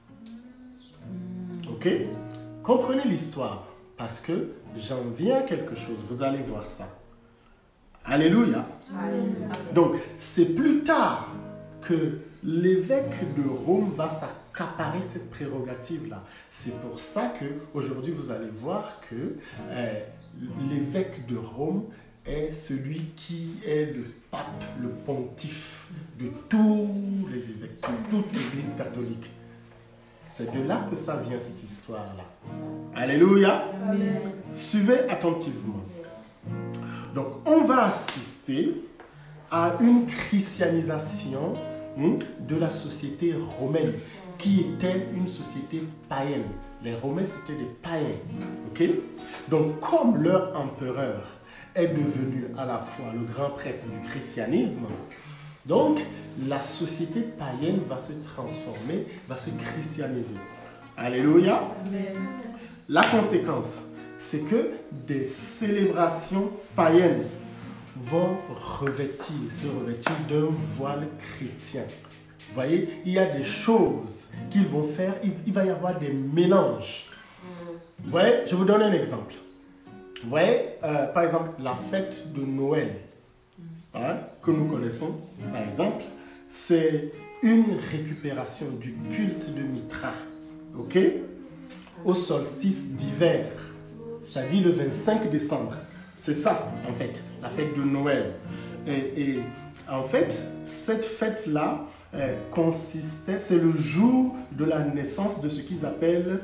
Ok? Comprenez l'histoire, parce que j'en viens à quelque chose, vous allez voir ça. Alléluia. Donc, c'est plus tard que l'évêque de Rome va s'accaparer cette prérogative-là. C'est pour ça qu'aujourd'hui, vous allez voir que l'évêque de Rome est celui qui est le pape, le pontife de tous les évêques, de toute l'Église catholique. C'est de là que ça vient, cette histoire-là. Alléluia. Amen. Suivez attentivement. Donc, on va assister à une christianisation de la société romaine, qui était une société païenne. Les Romains, c'était des païens. Ok? Donc, comme leur empereur est devenu à la fois le grand prêtre du christianisme, donc la société païenne va se transformer, va se christianiser. Alléluia. Amen. La conséquence, c'est que des célébrations païennes vont se revêtir d'un voile chrétien. Vous voyez, il y a des choses qu'ils vont faire, il va y avoir des mélanges. Vous voyez, je vous donne un exemple. Vous voyez, par exemple, la fête de Noël, que nous connaissons, par exemple, c'est une récupération du culte de Mitra, ok, au solstice d'hiver, c'est-à-dire le 25 décembre. C'est ça, en fait, la fête de Noël. Et en fait, cette fête-là consistait, c'est le jour de la naissance de ce qu'ils appellent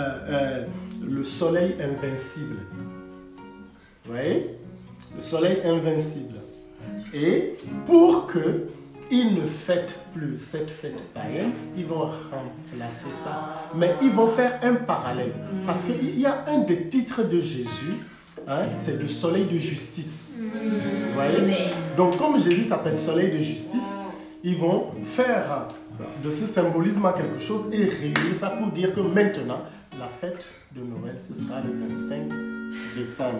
le soleil invincible. Vous voyez? Le soleil invincible. Et pour qu'ils ne fêtent plus cette fête païenne, ils vont remplacer ça. Mais ils vont faire un parallèle. Parce qu'il y a un des titres de Jésus, c'est le soleil de justice. Vous voyez? Donc comme Jésus s'appelle soleil de justice, ils vont faire de ce symbolisme quelque chose et réunir ça pour dire que maintenant, la fête de Noël, ce sera le 25 décembre.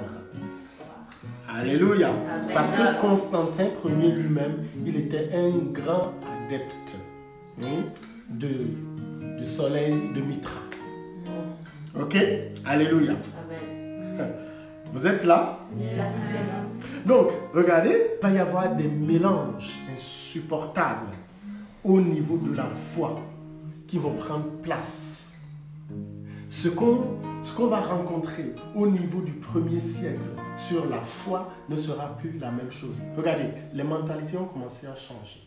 Alléluia. Amen. Parce que Constantin Ier lui-même, il était un grand adepte du soleil de Mitra. Ok? Alléluia. Amen. Vous êtes là? Yes. Donc, regardez, il va y avoir des mélanges insupportables au niveau de la foi. qui vont prendre place. Ce qu'on va rencontrer au niveau du 1er siècle sur la foi ne sera plus la même chose. Regardez, les mentalités ont commencé à changer.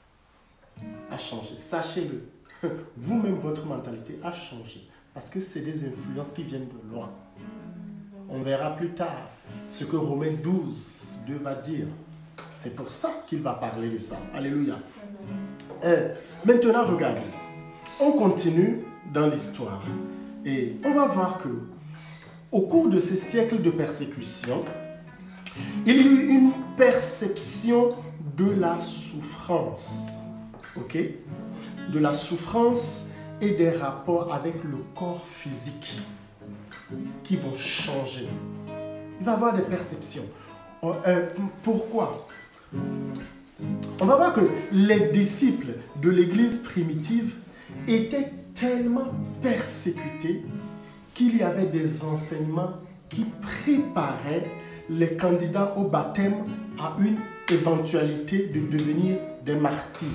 Sachez-le. Vous-même, votre mentalité a changé. Parce que c'est des influences qui viennent de loin. On verra plus tard ce que Romains 12, 2 va dire. C'est pour ça qu'il va parler de ça. Alléluia. Maintenant, regardez. On continue dans l'histoire. Et on va voir que au cours de ces siècles de persécution, il y a eu une perception de la souffrance. Ok? De la souffrance et des rapports avec le corps physique qui vont changer. Il va y avoir des perceptions. Pourquoi? On va voir que les disciples de l'église primitive étaient tellement persécutés qu'il y avait des enseignements qui préparaient les candidats au baptême à une éventualité de devenir des martyrs.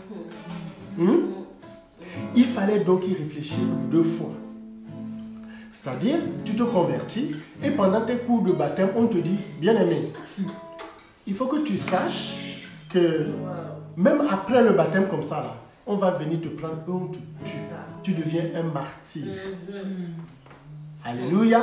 Il fallait donc y réfléchir 2 fois. C'est-à-dire, tu te convertis et pendant tes cours de baptême, on te dit, bien-aimé, il faut que tu saches que même après le baptême comme ça, là, on va venir te prendre et on te tue. Tu deviens un martyr. Alléluia.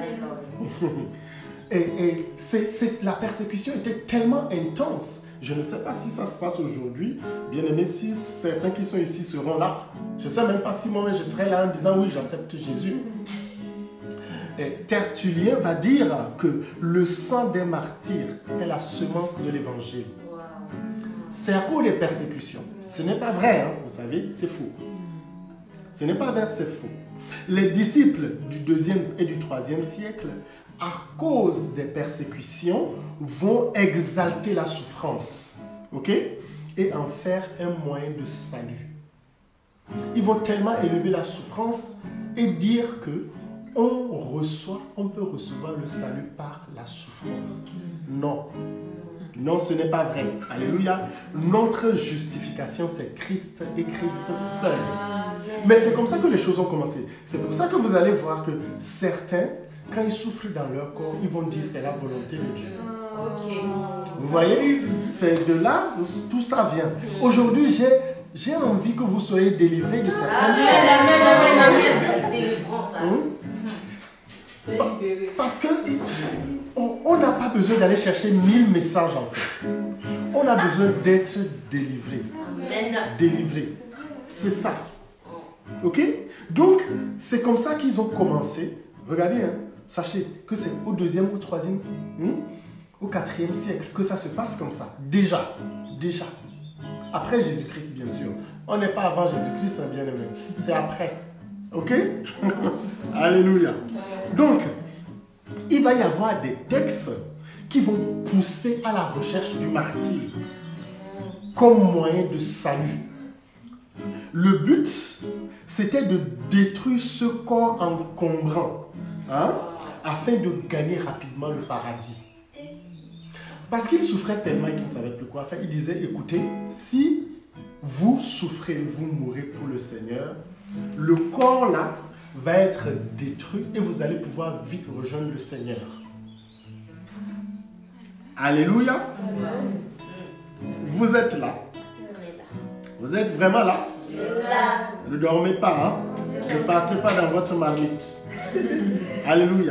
Et la persécution était tellement intense. Je ne sais pas si ça se passe aujourd'hui. Bien aimé, si certains qui sont ici seront là, je ne sais même pas si moi je serai là en disant oui, j'accepte Jésus. Et Tertullien va dire que le sang des martyrs est la semence de l'évangile. C'est à cause des persécutions. Ce n'est pas vrai, hein, vous savez, c'est faux. Ce n'est pas vrai, c'est faux. Les disciples du 2e et du 3e siècle, à cause des persécutions, vont exalter la souffrance, ok? Et en faire un moyen de salut. Ils vont tellement élever la souffrance et dire que on peut recevoir le salut par la souffrance. Non. Non, ce n'est pas vrai. Alléluia. Notre justification, c'est Christ et Christ seul. Mais c'est comme ça que les choses ont commencé. C'est pour ça que vous allez voir que certains, quand ils souffrent dans leur corps, ils vont dire c'est la volonté de Dieu. Vous voyez? C'est de là où tout ça vient. Aujourd'hui, j'ai envie que vous soyez délivrés de certaines choses. Amen. Délivrance. Parce que on n'a pas besoin d'aller chercher 1000 messages en fait. On a besoin d'être délivré. Amen. Délivré. C'est ça. Ok? Donc, c'est comme ça qu'ils ont commencé. Regardez, hein, sachez que c'est au 2e, au 3e, au 4e siècle que ça se passe comme ça. Déjà. Après Jésus-Christ, bien sûr. On n'est pas avant Jésus-Christ, bien aimé. C'est après. Ok? Alléluia. Donc, il va y avoir des textes qui vont pousser à la recherche du martyr comme moyen de salut. Le but, c'était de détruire ce corps encombrant, hein, afin de gagner rapidement le paradis. Parce qu'il souffrait tellement qu'il ne savait plus quoi faire. Il disait, écoutez, si vous souffrez, vous mourrez pour le Seigneur, le corps là va être détruit et vous allez pouvoir vite rejoindre le Seigneur. Alléluia. Vous êtes là. Vous êtes vraiment là. Ne dormez pas, hein? Ne partez pas dans votre marmite. Alléluia.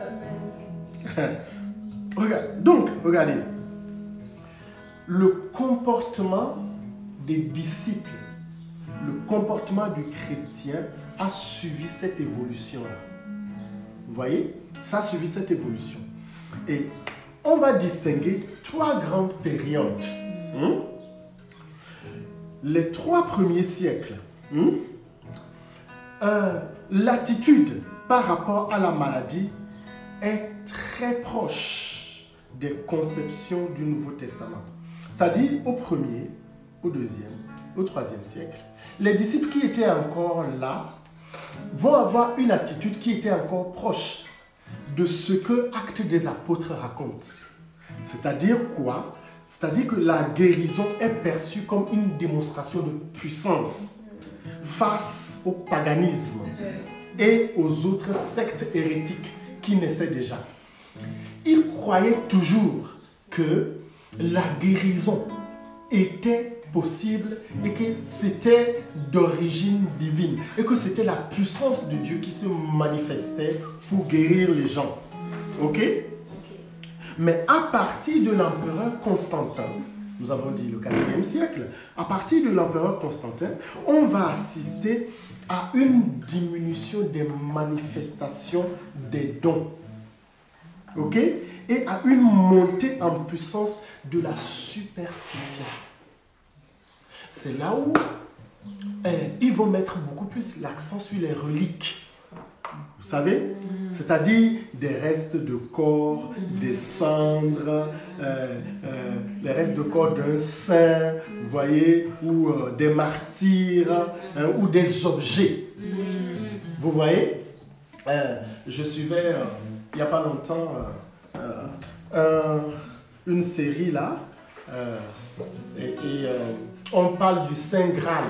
Donc, regardez. Le comportement des disciples, le comportement du chrétien a suivi cette évolution-là. Vous voyez? Ça a suivi cette évolution. Et on va distinguer 3 grandes périodes. Les 3 premiers siècles, l'attitude par rapport à la maladie est très proche des conceptions du Nouveau Testament. C'est-à-dire au 1er, au 2e, au 3e siècle, les disciples qui étaient encore là vont avoir une attitude qui était encore proche de ce que Actes des Apôtres raconte. C'est-à-dire quoi? C'est-à-dire que la guérison est perçue comme une démonstration de puissance. face au paganisme et aux autres sectes hérétiques qui naissaient déjà. Il croyait toujours que la guérison était possible et que c'était d'origine divine et que c'était la puissance de Dieu qui se manifestait pour guérir les gens. Ok? Mais à partir de l'empereur Constantin, nous avons dit le 4e siècle, à partir de l'empereur Constantin, on va assister à une diminution des manifestations des dons. Ok? Et à une montée en puissance de la superstition. C'est là où ils vont mettre beaucoup plus l'accent sur les reliques. Vous savez? C'est-à-dire des restes de corps, des cendres, les restes de corps d'un saint, vous voyez, ou des martyrs, ou des objets. Vous voyez? Je suivais, il n'y a pas longtemps, une série là, on parle du Saint Graal.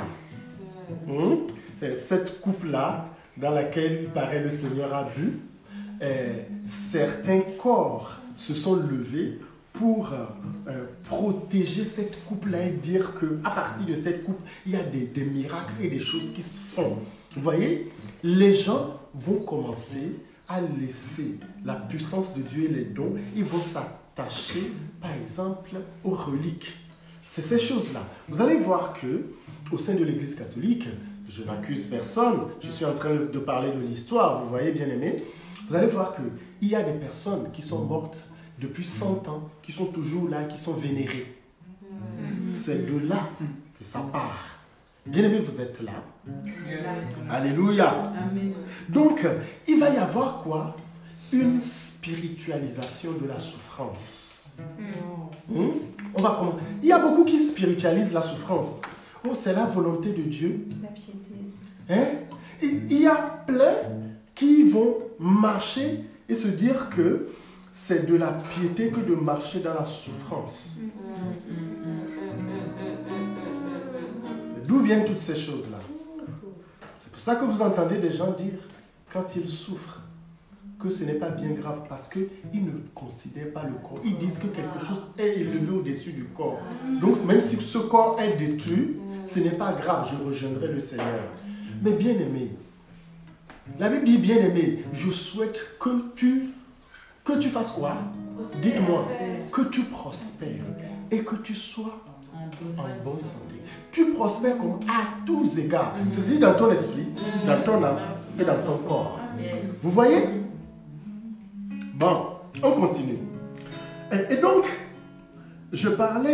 Cette coupe-là, dans laquelle il paraît le Seigneur a bu, certains corps se sont levés pour protéger cette coupe-là et dire qu'à partir de cette coupe, il y a des miracles et des choses qui se font. Vous voyez, les gens vont commencer à laisser la puissance de Dieu et les dons, ils vont s'attacher, par exemple, aux reliques. C'est ces choses-là. Vous allez voir que au sein de l'Église catholique, je n'accuse personne, je suis en train de parler de l'histoire, vous voyez, bien aimé. Vous allez voir qu'il y a des personnes qui sont mortes depuis 100 ans, qui sont toujours là, qui sont vénérées. C'est de là que ça part. Bien aimé, vous êtes là. Yes. Alléluia. Amen. Donc, il va y avoir quoi? Une spiritualisation de la souffrance. On va comment? Il y a beaucoup qui spiritualisent la souffrance. Oh, c'est la volonté de Dieu. La piété. Hein? Il y a plein qui vont marcher et se dire que c'est de la piété que de marcher dans la souffrance. D'où viennent toutes ces choses-là? C'est pour ça que vous entendez des gens dire, quand ils souffrent, que ce n'est pas bien grave parce qu'ils ne considèrent pas le corps. Ils disent que quelque chose est élevé au-dessus du corps. Donc, même si ce corps est détruit, ce n'est pas grave, je rejoindrai le Seigneur. Mais bien aimé, la Bible dit bien aimé, je souhaite que tu fasses quoi? Dites-moi, que tu prospères et que tu sois en bonne santé. Tu prospères comme à tous égards. C'est-à-dire dans ton esprit, dans ton âme et dans ton corps. Vous voyez? Bon, on continue. Et donc, je parlais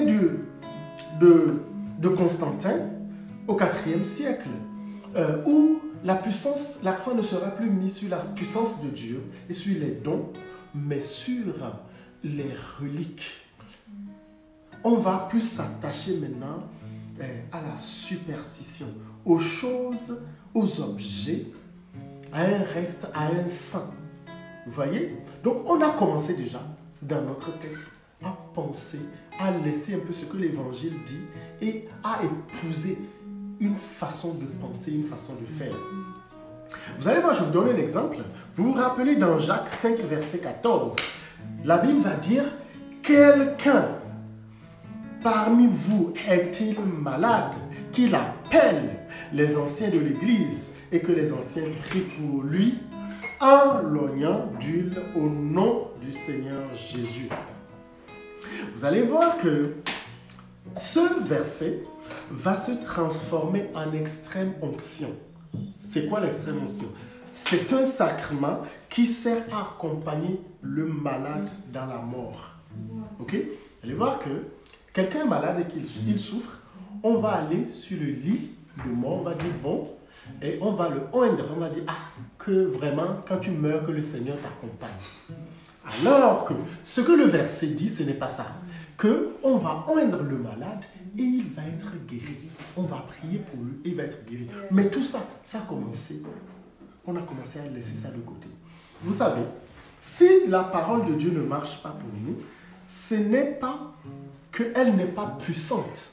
de Constantin au IVe siècle, où la puissance, l'accent ne sera plus mis sur la puissance de Dieu et sur les dons, mais sur les reliques. On va plus s'attacher maintenant à la superstition, aux choses, aux objets, à un reste, à un saint. Vous voyez? Donc on a commencé déjà dans notre tête à penser, à laisser un peu ce que l'Évangile dit et à épouser une façon de penser, une façon de faire. Vous allez voir, je vous donne un exemple. Vous vous rappelez dans Jacques 5, verset 14, la Bible va dire « Quelqu'un parmi vous est-il malade, qu'il appelle les anciens de l'Église et que les anciens prient pour lui en l'oignant d'huile au nom du Seigneur Jésus. » Vous allez voir que ce verset va se transformer en extrême onction. C'est quoi l'extrême onction? C'est un sacrement qui sert à accompagner le malade dans la mort. Ok? Vous allez voir que quelqu'un est malade et qu'il souffre, on va aller sur le lit de mort, on va dire bon, et on va le oindre, on va dire ah, que vraiment quand tu meurs que le Seigneur t'accompagne. Alors que ce que le verset dit, ce n'est pas ça. Que on va oindre le malade et il va être guéri. On va prier pour lui et il va être guéri. Mais tout ça, ça a commencé. On a commencé à laisser ça de côté. Vous savez, si la parole de Dieu ne marche pas pour nous, ce n'est pas qu'elle n'est pas puissante,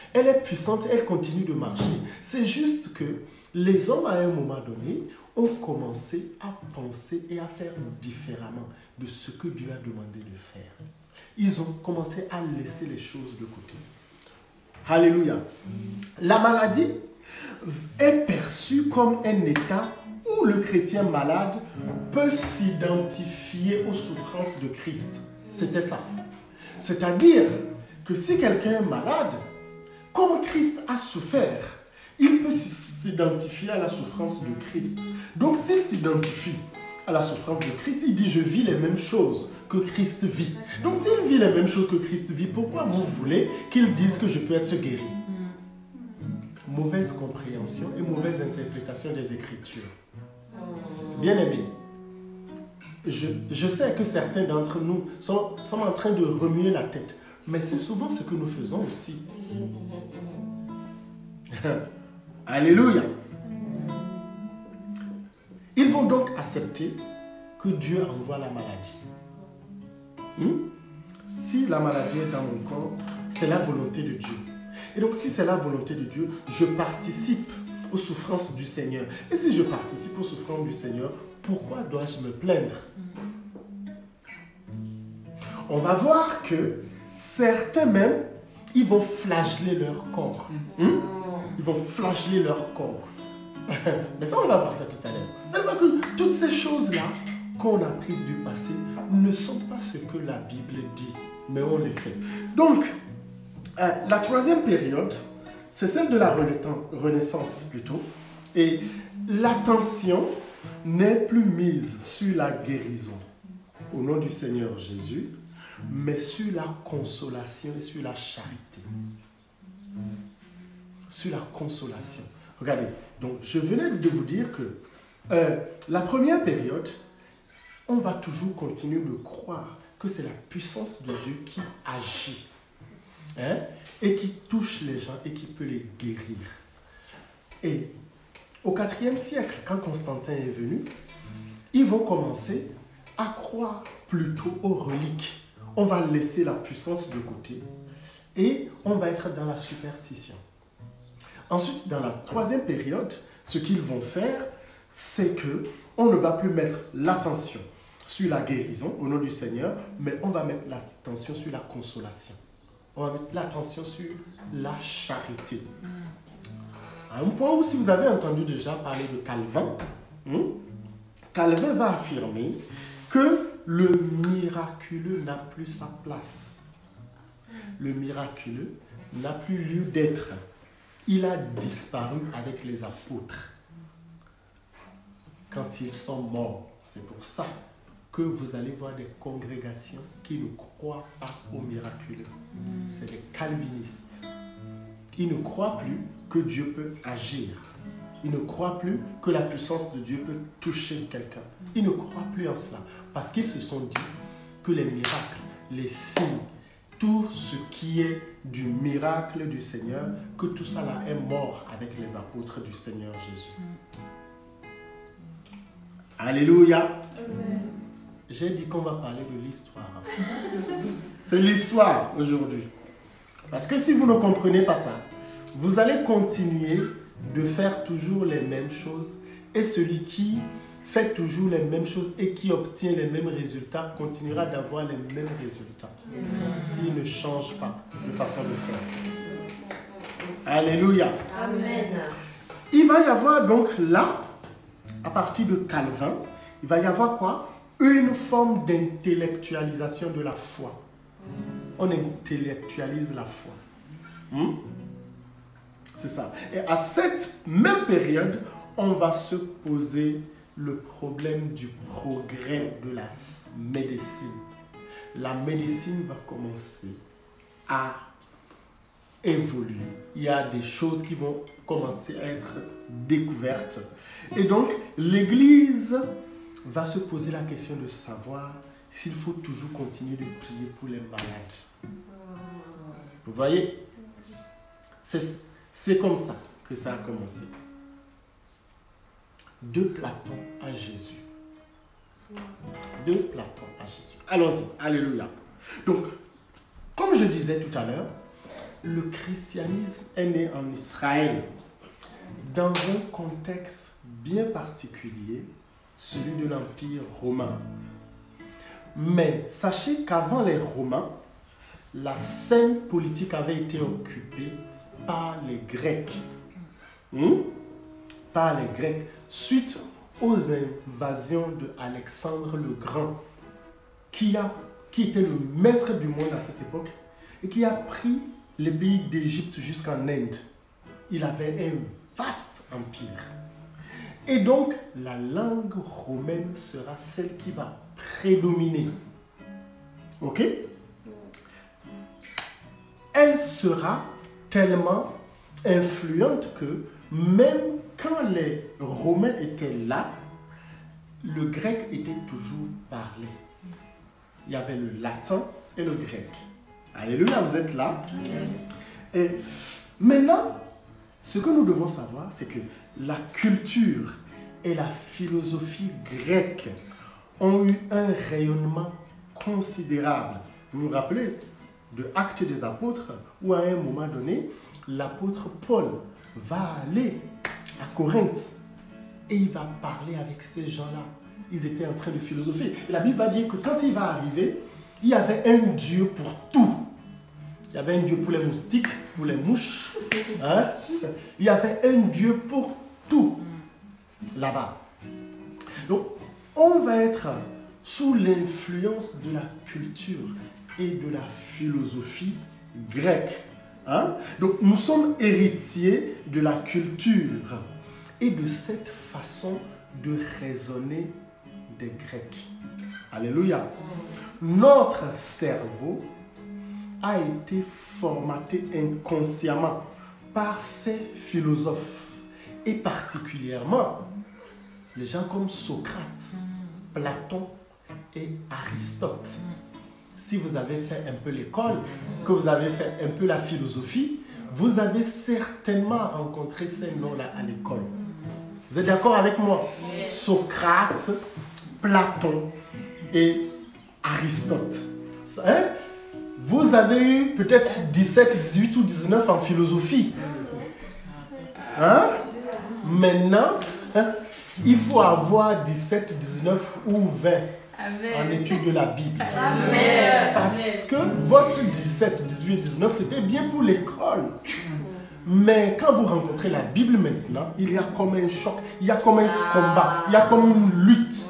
Elle est puissante, elle continue de marcher. C'est juste que les hommes, à un moment donné, ont commencé à penser et à faire différemment de ce que Dieu a demandé de faire. Ils ont commencé à laisser les choses de côté. Alléluia. La maladie est perçue comme un état où le chrétien malade peut s'identifier aux souffrances de Christ. C'était ça. C'est-à-dire que si quelqu'un est malade, comme Christ a souffert, il peut s'identifier à la souffrance de Christ. Donc s'il s'identifie à la souffrance de Christ, il dit « je vis les mêmes choses que Christ vit ». Donc s'il vit les mêmes choses que Christ vit, pourquoi vous voulez qu'il dise que je peux être guéri? Mauvaise compréhension et mauvaise interprétation des Écritures. Bien-aimés, je sais que certains d'entre nous sont en train de remuer la tête, mais c'est souvent ce que nous faisons aussi. Alléluia. Ils vont donc accepter que Dieu envoie la maladie. Si la maladie est dans mon corps, c'est la volonté de Dieu. Et donc si c'est la volonté de Dieu, je participe aux souffrances du Seigneur. Et si je participe aux souffrances du Seigneur, pourquoi dois-je me plaindre? On va voir que certains même, ils vont flageller leur corps. Ils vont flageller leur corps. Mais ça, on va voir ça tout à l'heure. Ça veut dire que toutes ces choses-là qu'on a prises du passé ne sont pas ce que la Bible dit, mais on les fait. Donc, la troisième période, c'est celle de la Renaissance plutôt. Et l'attention n'est plus mise sur la guérison au nom du Seigneur Jésus, mais sur la consolation et sur la charité. Sur la consolation. Regardez, donc je venais de vous dire que la première période, on va toujours continuer de croire que c'est la puissance de Dieu qui agit, hein, et qui touche les gens et qui peut les guérir. Et au IVe siècle, quand Constantin est venu, ils vont commencer à croire plutôt aux reliques. On va laisser la puissance de côté et on va être dans la superstition. Ensuite, dans la troisième période, ce qu'ils vont faire, c'est qu'on ne va plus mettre l'attention sur la guérison au nom du Seigneur, mais on va mettre l'attention sur la consolation. On va mettre l'attention sur la charité. À un point où, si vous avez entendu déjà parler de Calvin, Calvin va affirmer que le miraculeux n'a plus sa place. Le miraculeux n'a plus lieu d'être. Il a disparu avec les apôtres quand ils sont morts. C'est pour ça que vous allez voir des congrégations qui ne croient pas au miraculeux. C'est les calvinistes. Ils ne croient plus que Dieu peut agir. Ils ne croient plus que la puissance de Dieu peut toucher quelqu'un. Ils ne croient plus en cela parce qu'ils se sont dit que les miracles, les signes, tout ce qui est du miracle du Seigneur, que tout ça là est mort avec les apôtres du Seigneur Jésus. Alléluia. Amen. J'ai dit qu'on va parler de l'histoire. C'est l'histoire aujourd'hui. Parce que si vous ne comprenez pas ça, vous allez continuer de faire toujours les mêmes choses et celui qui fait toujours les mêmes choses et qui obtient les mêmes résultats continuera d'avoir les mêmes résultats s'il ne change pas de façon de faire. Alléluia. Amen. Il va y avoir donc là, à partir de Calvin, il va y avoir quoi? Une forme d'intellectualisation de la foi. On intellectualise la foi. C'est ça. Et à cette même période, on va se poser le problème du progrès de la médecine. La médecine va commencer à évoluer. Il y a des choses qui vont commencer à être découvertes. Et donc, l'Église va se poser la question de savoir s'il faut toujours continuer de prier pour les malades. Vous voyez? C'est comme ça que ça a commencé. De Platon à Jésus. De Platon à Jésus. Allons-y. Alléluia. Donc, comme je disais tout à l'heure, le christianisme est né en Israël dans un contexte bien particulier, celui de l'Empire romain. Mais sachez qu'avant les Romains, la scène politique avait été occupée par les Grecs. Par les Grecs, suite aux invasions de Alexandre le Grand, qui était le maître du monde à cette époque et qui a pris les pays d'Égypte jusqu'en Inde. Il avait un vaste empire. Et donc, la langue romaine sera celle qui va prédominer. Ok? Elle sera tellement influente que même quand les Romains étaient là, le grec était toujours parlé. Il y avait le latin et le grec. Alléluia, vous êtes là? Yes. Et maintenant, ce que nous devons savoir, c'est que la culture et la philosophie grecque ont eu un rayonnement considérable. Vous vous rappelez de Actes des Apôtres, où à un moment donné, l'apôtre Paul va aller à Corinthe et il va parler avec ces gens-là. Ils étaient en train de philosopher. Et la Bible va dire que quand il va arriver, il y avait un Dieu pour tout. Il y avait un Dieu pour les moustiques, pour les mouches. Hein? Il y avait un Dieu pour tout là-bas. Donc, on va être sous l'influence de la culture et de la philosophie grecque. Hein? Donc, nous sommes héritiers de la culture et de cette façon de raisonner des Grecs. Alléluia. Notre cerveau a été formaté inconsciemment par ces philosophes et particulièrement les gens comme Socrate, Platon et Aristote. Si vous avez fait un peu l'école, que vous avez fait un peu la philosophie, vous avez certainement rencontré ces noms-là à l'école. Vous êtes d'accord avec moi? Yes. Socrate, Platon et Aristote. Hein? Vous avez eu peut-être 17, 18 ou 19 en philosophie. Hein? Maintenant, hein, il faut avoir 17, 19 ou 20 en étude de la Bible. Amen. Parce que votre 17, 18, 19, c'était bien pour l'école. Mais quand vous rencontrez la Bible maintenant, il y a comme un choc, il y a comme un combat, il y a comme une lutte.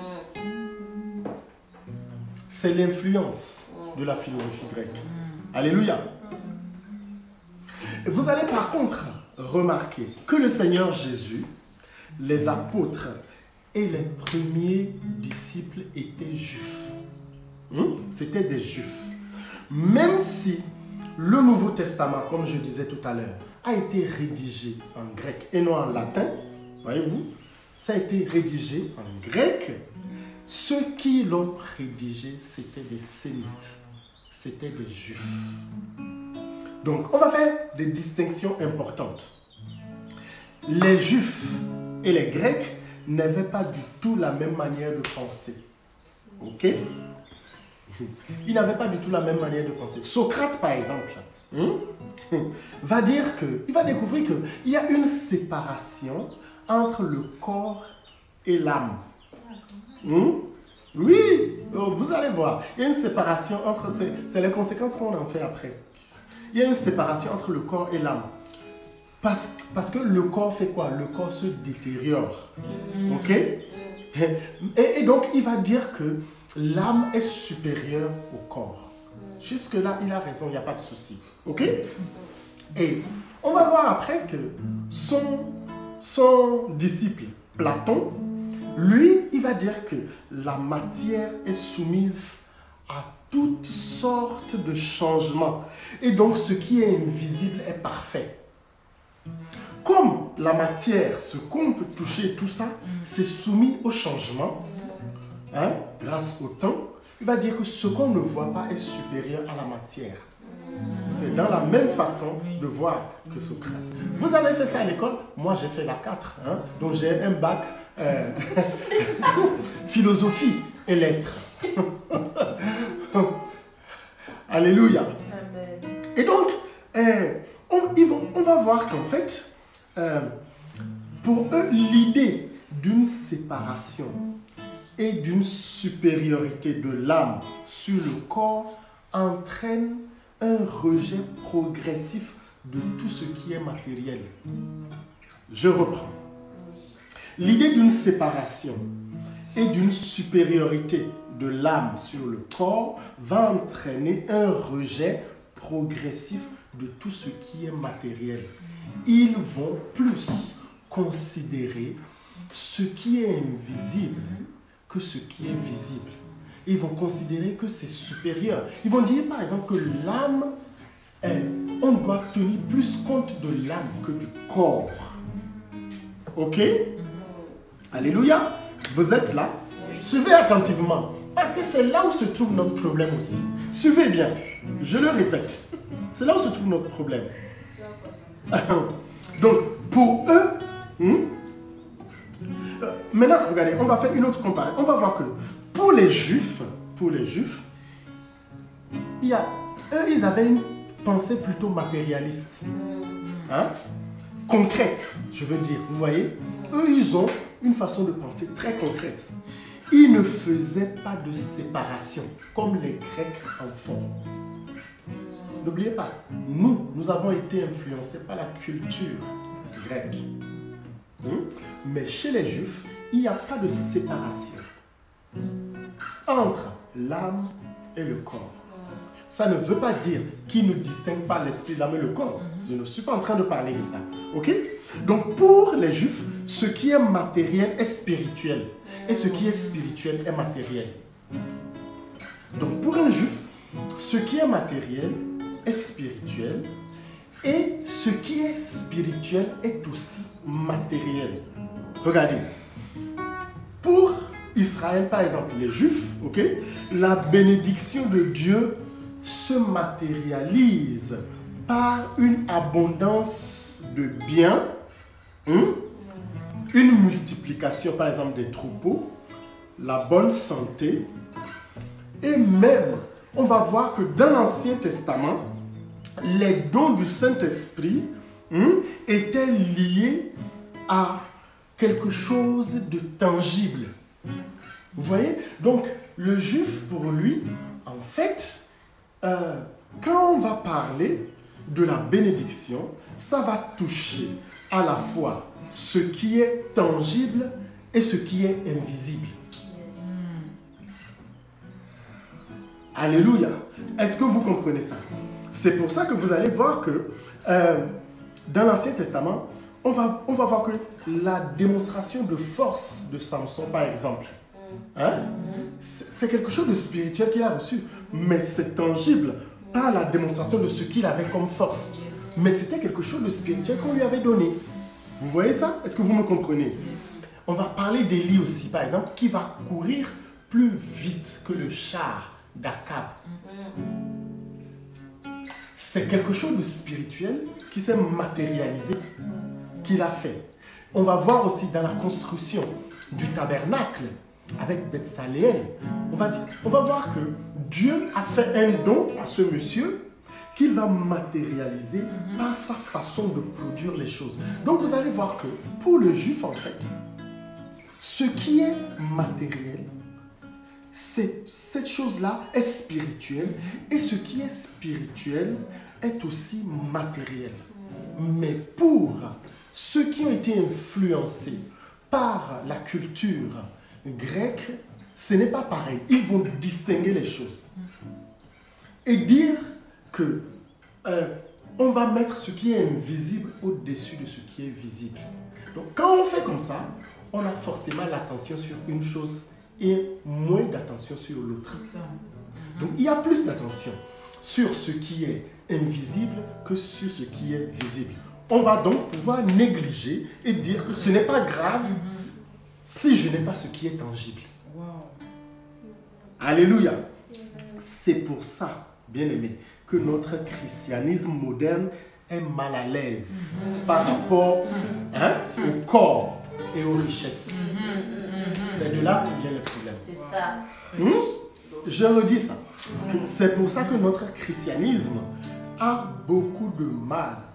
C'est l'influence de la philosophie grecque. Alléluia. Vous allez par contre remarquer que le Seigneur Jésus, les apôtres et les premiers disciples étaient juifs. C'était des juifs. Même si le Nouveau Testament, comme je disais tout à l'heure, a été rédigé en grec et non en latin, voyez-vous, ça a été rédigé en grec. Ceux qui l'ont rédigé, c'était des sémites, c'était des juifs. Donc, on va faire des distinctions importantes. Les juifs et les grecs n'avaient pas du tout la même manière de penser. Ok? Ils n'avaient pas du tout la même manière de penser. Socrate, par exemple, va dire que, il va découvrir qu'il y a une séparation entre le corps et l'âme. Oui, vous allez voir. Il y a une séparation entre... C'est les conséquences qu'on en fait après. Il y a une séparation entre le corps et l'âme. Parce que le corps fait quoi? Le corps se détériore. Ok? Et donc, il va dire que l'âme est supérieure au corps. Jusque-là, il a raison, il n'y a pas de souci. Ok? Et on va voir après que son disciple, Platon, lui, il va dire que la matière est soumise à toutes sortes de changements. Et donc, ce qui est invisible est parfait. Comme la matière, ce qu'on peut toucher, tout ça, c'est soumis au changement, hein, grâce au temps, il va dire que ce qu'on ne voit pas est supérieur à la matière. C'est dans la même façon de voir que Socrate. Vous avez fait ça à l'école? Moi, j'ai fait la 4. Hein? Donc, j'ai un bac philosophie et lettres. Alléluia. Amen. Et donc, va voir qu'en fait, pour eux, l'idée d'une séparation et d'une supériorité de l'âme sur le corps entraîne un rejet progressif de tout ce qui est matériel. Je reprends. L'idée d'une séparation et d'une supériorité de l'âme sur le corps va entraîner un rejet progressif de tout ce qui est matériel. Ils vont plus considérer ce qui est invisible que ce qui est visible. Ils vont considérer que c'est supérieur. Ils vont dire par exemple que l'âme, on doit tenir plus compte de l'âme que du corps. Ok? Alléluia. Vous êtes là? Suivez attentivement. Parce que c'est là où se trouve notre problème aussi. Suivez bien. Je le répète. C'est là où se trouve notre problème. Donc, pour eux, maintenant, regardez, on va faire une autre comparaison. On va voir que pour les Juifs, eux, ils avaient une pensée plutôt matérialiste. Hein? Concrète, je veux dire. Vous voyez? Eux, ils ont une façon de penser très concrète. Ils ne faisaient pas de séparation, comme les Grecs en font. N'oubliez pas, nous avons été influencés par la culture grecque. Mais chez les Juifs, il n'y a pas de séparation entre l'âme et le corps. Ça ne veut pas dire qu'ils ne distinguent pas l'esprit, l'âme et le corps. Je ne suis pas en train de parler de ça. Ok? Donc pour les Juifs, ce qui est matériel est spirituel. Et ce qui est spirituel est matériel. Donc pour un Juif, ce qui est matériel est spirituel. Et ce qui est spirituel est aussi matériel. Regardez. Pour Israël, par exemple, les Juifs, ok, la bénédiction de Dieu se matérialise par une abondance de biens, une multiplication, par exemple, des troupeaux, la bonne santé, et même, on va voir que dans l'Ancien Testament, les dons du Saint-Esprit étaient liés à quelque chose de tangible. Vous voyez? Donc, le Juif, pour lui, en fait, quand on va parler de la bénédiction, ça va toucher à la fois ce qui est tangible et ce qui est invisible. Alléluia. Est-ce que vous comprenez ça? C'est pour ça que vous allez voir que dans l'Ancien Testament, on va voir que la démonstration de force de Samson, par exemple, c'est quelque chose de spirituel qu'il a reçu, mais c'est tangible par la démonstration de ce qu'il avait comme force. Mais c'était quelque chose de spirituel qu'on lui avait donné. Vous voyez ça? Est-ce que vous me comprenez? On va parler d'Élie aussi, par exemple, qui va courir plus vite que le char d'Akab. C'est quelque chose de spirituel qui s'est matérialisé, qu'il a fait. On va voir aussi dans la construction du tabernacle avec Bethsaléel, on va voir que Dieu a fait un don à ce monsieur qu'il va matérialiser par sa façon de produire les choses. Donc vous allez voir que pour le Juif, en fait, ce qui est matériel, cette chose-là est spirituelle, et ce qui est spirituel est aussi matériel. Mais pour ceux qui ont été influencés par la culture grecque, ce n'est pas pareil. Ils vont distinguer les choses et dire que on va mettre ce qui est invisible au-dessus de ce qui est visible. Donc quand on fait comme ça, on a forcément l'attention sur une chose et moins d'attention sur l'autre. Donc il y a plus d'attention sur ce qui est invisible que sur ce qui est visible. On va donc pouvoir négliger et dire que ce n'est pas grave si je n'ai pas ce qui est tangible. Alléluia. C'est pour ça, bien-aimés, que notre christianisme moderne est mal à l'aise par rapport au corps et aux richesses. C'est de là que vient le problème. C'est ça. Je redis ça. C'est pour ça que notre christianisme a beaucoup de mal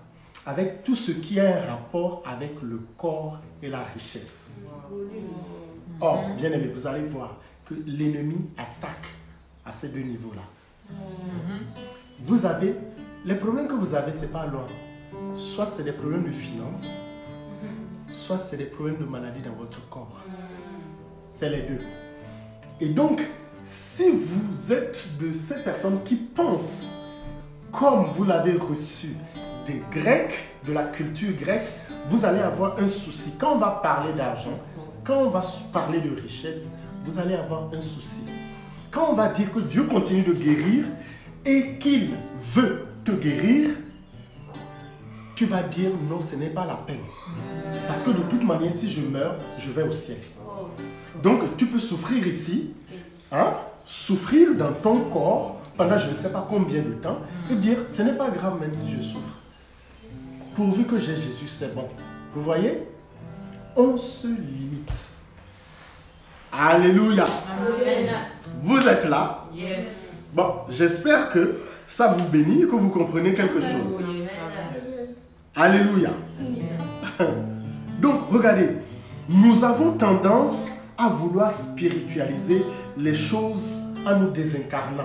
avec tout ce qui a un rapport avec le corps et la richesse. Or, bien aimé, vous allez voir que l'ennemi attaque à ces deux niveaux-là. Vous avez, les problèmes que vous avez, ce n'est pas loin. Soit c'est des problèmes de finances, soit c'est des problèmes de maladie dans votre corps. C'est les deux. Et donc, si vous êtes de ces personnes qui pensent, comme vous l'avez reçu des Grecs, de la culture grecque, vous allez avoir un souci. Quand on va parler d'argent, quand on va parler de richesse, vous allez avoir un souci. Quand on va dire que Dieu continue de guérir et qu'il veut te guérir, tu vas dire non, ce n'est pas la peine. Parce que de toute manière, si je meurs, je vais au ciel. Donc, tu peux souffrir ici, hein, souffrir dans ton corps pendant je ne sais pas combien de temps et dire ce n'est pas grave même si je souffre. Pourvu que j'ai Jésus, c'est bon. Vous voyez? On se limite. Alléluia. Amen. Vous êtes là? Yes. Bon, j'espère que ça vous bénit et que vous comprenez quelque chose. Alléluia. Donc, regardez, nous avons tendance à vouloir spiritualiser les choses en nous désincarnant.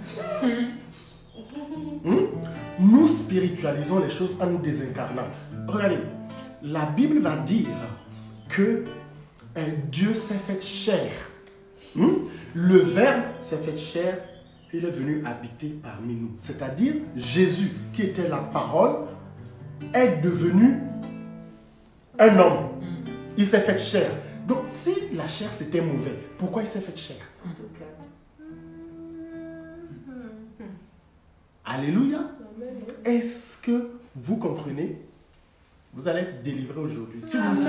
Nous spiritualisons les choses en nous désincarnant. Regardez, la Bible va dire que Dieu s'est fait chair. Le Verbe s'est fait chair, il est venu habiter parmi nous. C'est-à-dire, Jésus, qui était la parole, est devenu un homme. Il s'est fait chair. Donc, si la chair c'était mauvais, pourquoi il s'est fait chair? Alléluia. Est-ce que vous comprenez? Vous allez être délivré aujourd'hui. Si vous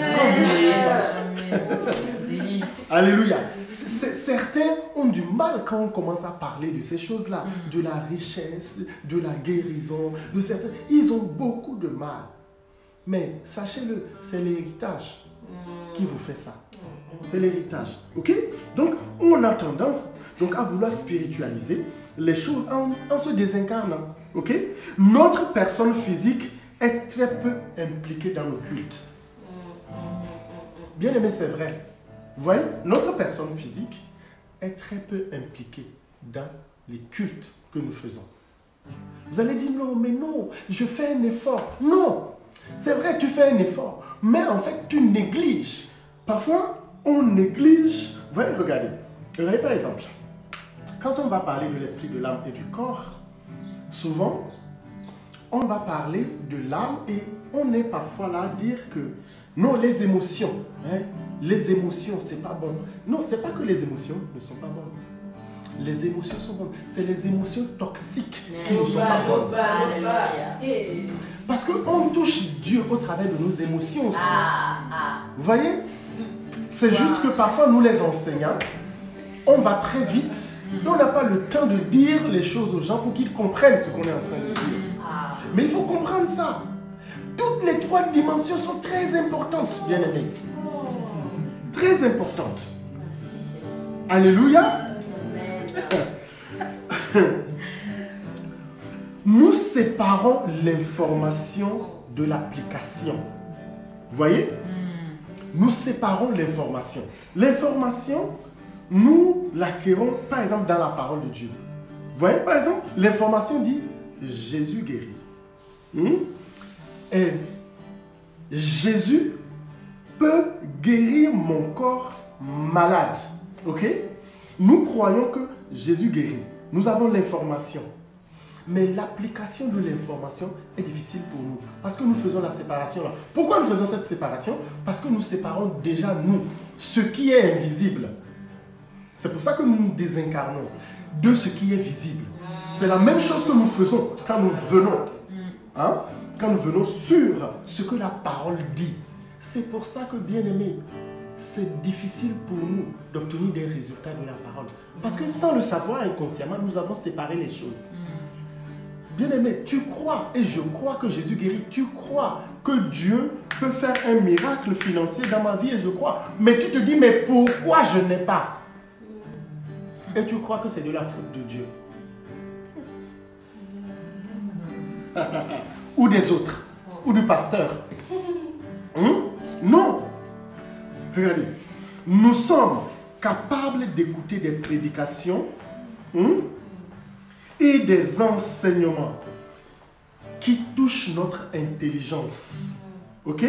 Alléluia. Certains ont du mal quand on commence à parler de ces choses-là, de la richesse, de la guérison, de certains. Ils ont beaucoup de mal. Mais sachez-le, c'est l'héritage qui vous fait ça. C'est l'héritage. Ok? Donc, on a tendance donc, à vouloir spiritualiser les choses en se désincarnant. Ok? Notre personne physique est très peu impliquée dans le culte. Bien aimé, c'est vrai. Vous voyez, notre personne physique est très peu impliquée dans les cultes que nous faisons. Vous allez dire non, mais non, je fais un effort. Non, c'est vrai, tu fais un effort, mais en fait, tu négliges. Parfois, on néglige. Vous voyez, regardez par exemple, quand on va parler de l'esprit, de l'âme et du corps, souvent, on va parler de l'âme et on est parfois là à dire que non, les émotions, les émotions, c'est pas bon. Non, c'est pas que les émotions ne sont pas bonnes. Les émotions sont bonnes. C'est les émotions toxiques qui ne sont pas bonnes. Parce qu'on touche Dieu au travers de nos émotions aussi. Vous voyez? C'est juste que parfois, nous les enseignants, on va très vite et on n'a pas le temps de dire les choses aux gens pour qu'ils comprennent ce qu'on est en train de dire. Mais il faut comprendre ça. Toutes les trois dimensions sont très importantes, bien aimés. Très importantes. Alléluia. Nous séparons l'information de l'application. Vous voyez? Nous séparons l'information. L'information, nous l'acquérons, par exemple, dans la parole de Dieu. Vous voyez, par exemple, l'information dit Jésus guérit. Et Jésus peut guérir mon corps malade. Ok? Nous croyons que Jésus guérit. Nous avons l'information. Mais l'application de l'information est difficile pour nous. Parce que nous faisons la séparation là. Pourquoi nous faisons cette séparation? Parce que nous séparons déjà nous, ce qui est invisible. C'est pour ça que nous nous désincarnons de ce qui est visible. C'est la même chose que nous faisons quand nous venons. Quand nous venons sur ce que la parole dit. C'est pour ça que, bien aimé, c'est difficile pour nous d'obtenir des résultats de la parole. Parce que sans le savoir inconsciemment, nous avons séparé les choses. Bien aimé, tu crois, et je crois que Jésus guérit, tu crois que Dieu peut faire un miracle financier dans ma vie, et je crois. Mais tu te dis, mais pourquoi je n'ai pas? Et tu crois que c'est de la faute de Dieu. Ou des autres. ou du pasteur. Non. Regardez, nous sommes capables d'écouter des prédications et des enseignements qui touchent notre intelligence. Ok?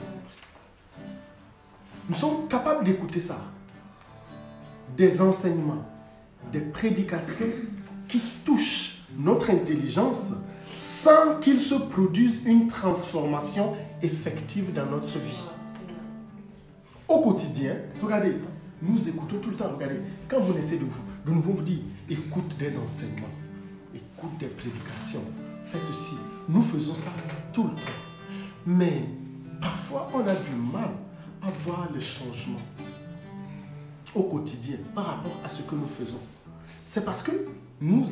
Nous sommes capables d'écouter ça. Des enseignements, des prédications qui touchent notre intelligence sans qu'il se produise une transformation effective dans notre vie. Au quotidien, regardez, nous écoutons tout le temps. Regardez, quand vous naissez de nous vous dire, écoute des enseignements, écoute des prédications, fais ceci. Nous faisons ça tout le temps. Mais parfois, on a du mal à voir le changement au quotidien par rapport à ce que nous faisons. C'est parce que nous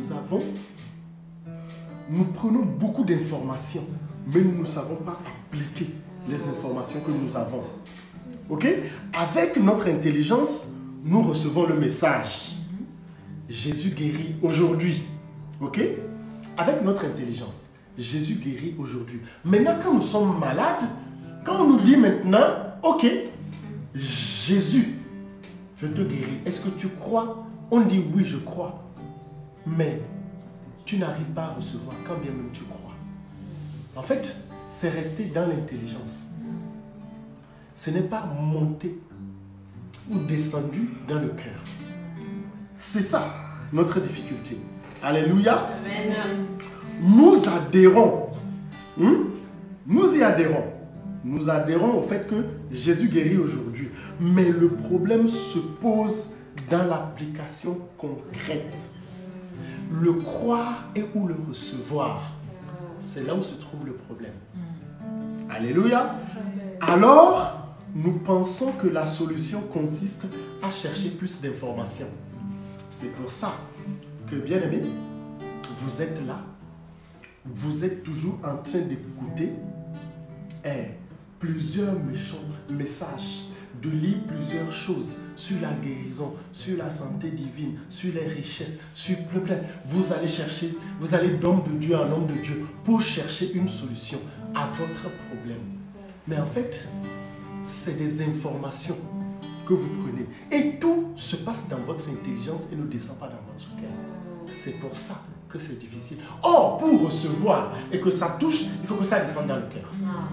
prenons beaucoup d'informations, mais nous ne savons pas appliquer les informations que nous avons. Ok? Avec notre intelligence, nous recevons le message. Jésus guérit aujourd'hui. Ok? Avec notre intelligence, Jésus guérit aujourd'hui. Maintenant, quand nous sommes malades, quand on nous dit maintenant, ok, Jésus veut te guérir. Est-ce que tu crois? On dit oui, je crois. Mais tu n'arrives pas à recevoir quand bien même tu crois. En fait, c'est rester dans l'intelligence. Ce n'est pas monté ou descendu dans le cœur. C'est ça notre difficulté. Alléluia. Amen. Nous adhérons. Nous y adhérons. Nous adhérons au fait que Jésus guérit aujourd'hui. Mais le problème se pose dans l'application concrète. Le croire et ou le recevoir. C'est là où se trouve le problème. Alléluia. Alors, nous pensons que la solution consiste à chercher plus d'informations. C'est pour ça que, bien aimé, vous êtes là. Vous êtes toujours en train d'écouter plusieurs messages, de lire plusieurs choses sur la guérison, sur la santé divine, sur les richesses, sur plein. Vous allez chercher, vous allez d'homme de Dieu en homme de Dieu pour chercher une solution à votre problème. Mais en fait, c'est des informations que vous prenez. Et tout se passe dans votre intelligence et ne descend pas dans votre cœur. C'est pour ça que c'est difficile. Or, pour recevoir et que ça touche, il faut que ça descende dans le cœur.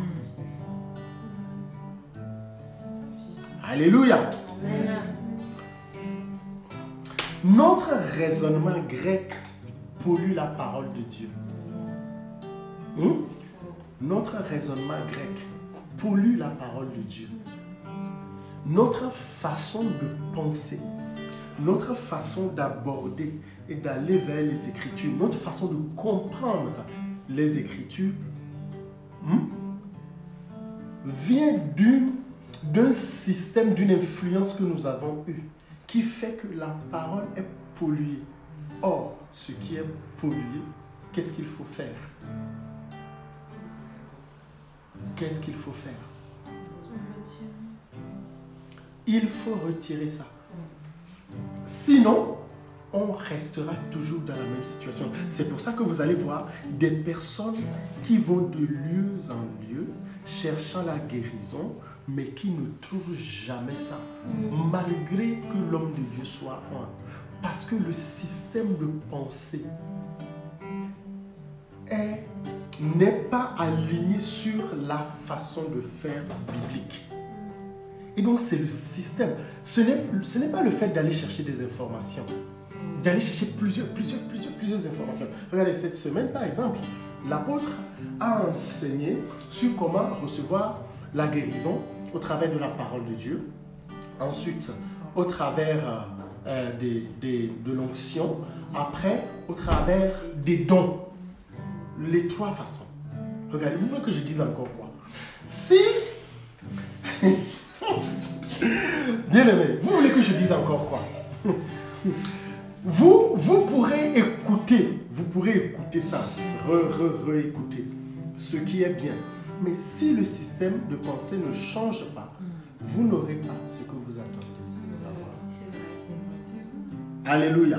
Alléluia. Amen. Notre raisonnement grec pollue la parole de Dieu. Notre raisonnement grec pollue la parole de Dieu. Notre façon de penser, notre façon d'aborder et d'aller vers les Écritures, notre façon de comprendre les Écritures vient d'un système, d'une influence que nous avons eue qui fait que la parole est polluée. Or, ce qui est pollué, qu'est-ce qu'il faut faire? Qu'est-ce qu'il faut faire? Il faut retirer ça. Sinon, on restera toujours dans la même situation. C'est pour ça que vous allez voir des personnes qui vont de lieu en lieu cherchant la guérison, mais qui ne trouvent jamais ça, malgré que l'homme de Dieu soit un. Parce que le système de pensée n'est pas aligné sur la façon de faire biblique. Et donc c'est le système. Ce n'est pas le fait d'aller chercher des informations, d'aller chercher plusieurs informations. Regardez, cette semaine par exemple, l'apôtre a enseigné sur comment recevoir la guérison au travers de la parole de Dieu, ensuite au travers de l'onction, après au travers des dons. Les trois façons. Regardez, vous voulez que je dise encore quoi? Si bien aimé, vous voulez que je dise encore quoi? Vous pourrez écouter ça, réécouter ce qui est bien. Mais si le système de pensée ne change pas, vous n'aurez pas ce que vous attendez. Alléluia.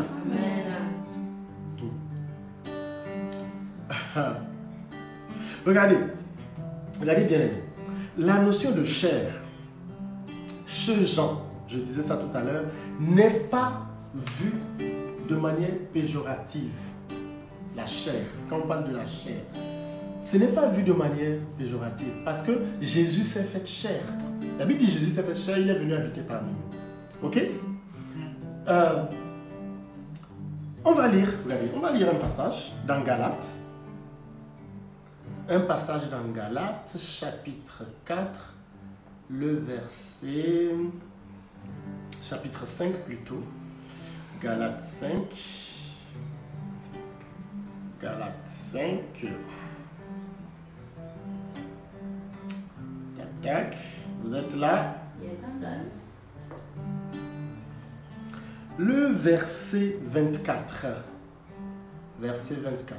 Regardez, regardez bien, la notion de chair, chez Jean, je disais ça tout à l'heure, n'est pas vue de manière péjorative. La chair, quand on parle de la chair, ce n'est pas vu de manière péjorative parce que Jésus s'est fait chair. La Bible dit Jésus s'est fait chair, il est venu habiter parmi nous. Ok? On va lire, regardez, on va lire un passage dans Galates. Un passage dans Galates, chapitre 4, le verset, chapitre 5 plutôt. Galates 5. Galates 5. Tac, tac. Vous êtes là? Yes. Le verset 24. Verset 24.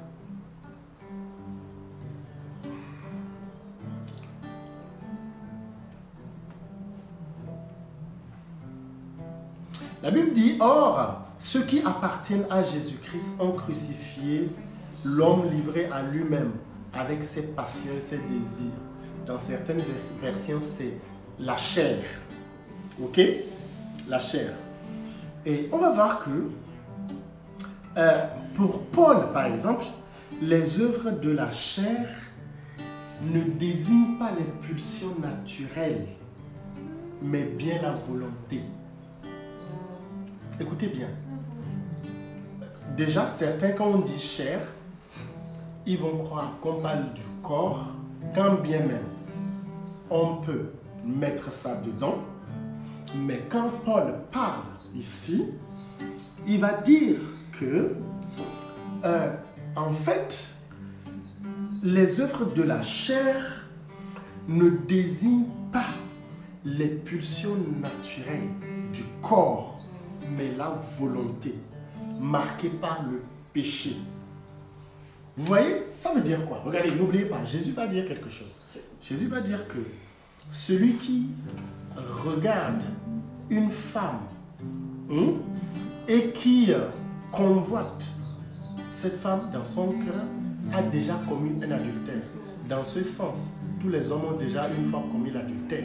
La Bible dit, or, ceux qui appartiennent à Jésus-Christ ont crucifié l'homme livré à lui-même avec ses passions et ses désirs. Dans certaines versions, c'est la chair. Ok? La chair. Et on va voir que pour Paul, par exemple, les œuvres de la chair ne désignent pas les pulsions naturelles, mais bien la volonté. Écoutez bien. Déjà, certains, quand on dit chair, ils vont croire qu'on parle du corps, quand bien même on peut mettre ça dedans. Mais quand Paul parle ici, il va dire que, en fait, les œuvres de la chair ne désignent pas les pulsions naturelles du corps, mais la volonté, marquée par le péché. Vous voyez, ça veut dire quoi? Regardez, n'oubliez pas, Jésus va dire quelque chose. Jésus va dire que celui qui regarde une femme et qui convoite cette femme dans son cœur a déjà commis un adultère. Dans ce sens, tous les hommes ont déjà une fois commis l'adultère.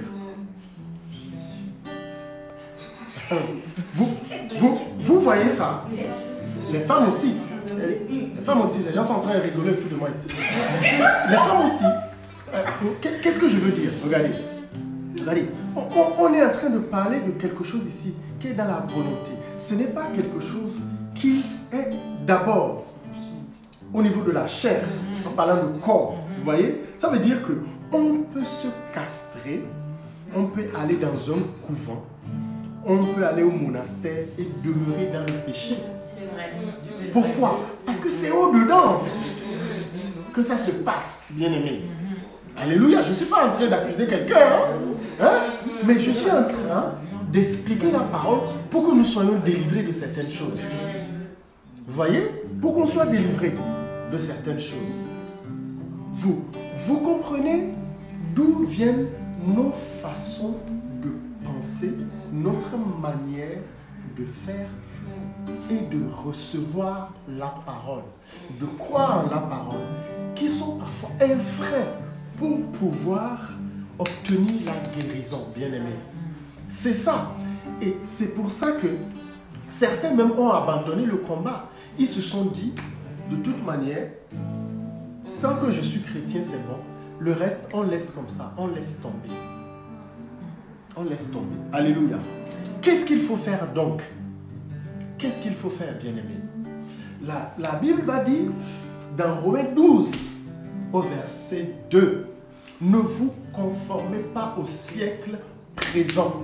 Vous voyez ça? Les femmes aussi. Les femmes aussi. Les gens sont en train de rigoler autour de moi ici. Les femmes aussi. Qu'est-ce que je veux dire? Regardez. Regardez. On est en train de parler de quelque chose ici qui est dans la volonté. Ce n'est pas quelque chose qui est d'abord au niveau de la chair, en parlant de corps. Vous voyez? Ça veut dire qu'on peut se castrer, on peut aller dans un couvent, on peut aller au monastère et demeurer dans le péché. C'est vrai. Pourquoi? Parce que c'est au-dedans, en fait, que ça se passe, bien-aimé. Alléluia, je ne suis pas en train d'accuser quelqu'un, mais je suis en train d'expliquer la parole pour que nous soyons délivrés de certaines choses. Vous voyez? Pour qu'on soit délivrés de certaines choses. Vous comprenez d'où viennent nos façons de penser, notre manière de faire et de recevoir la parole, de croire en la parole, qui sont parfois un frein pour pouvoir obtenir la guérison, bien-aimé. C'est ça. Et c'est pour ça que certains même ont abandonné le combat. Ils se sont dit, de toute manière, tant que je suis chrétien, c'est bon. Le reste, on laisse comme ça, on laisse tomber. On laisse tomber. Alléluia. Qu'est-ce qu'il faut faire donc? Qu'est-ce qu'il faut faire, bien-aimé? La Bible va dire, dans Romains 12, au verset 2, ne vous conformez pas au siècle présent.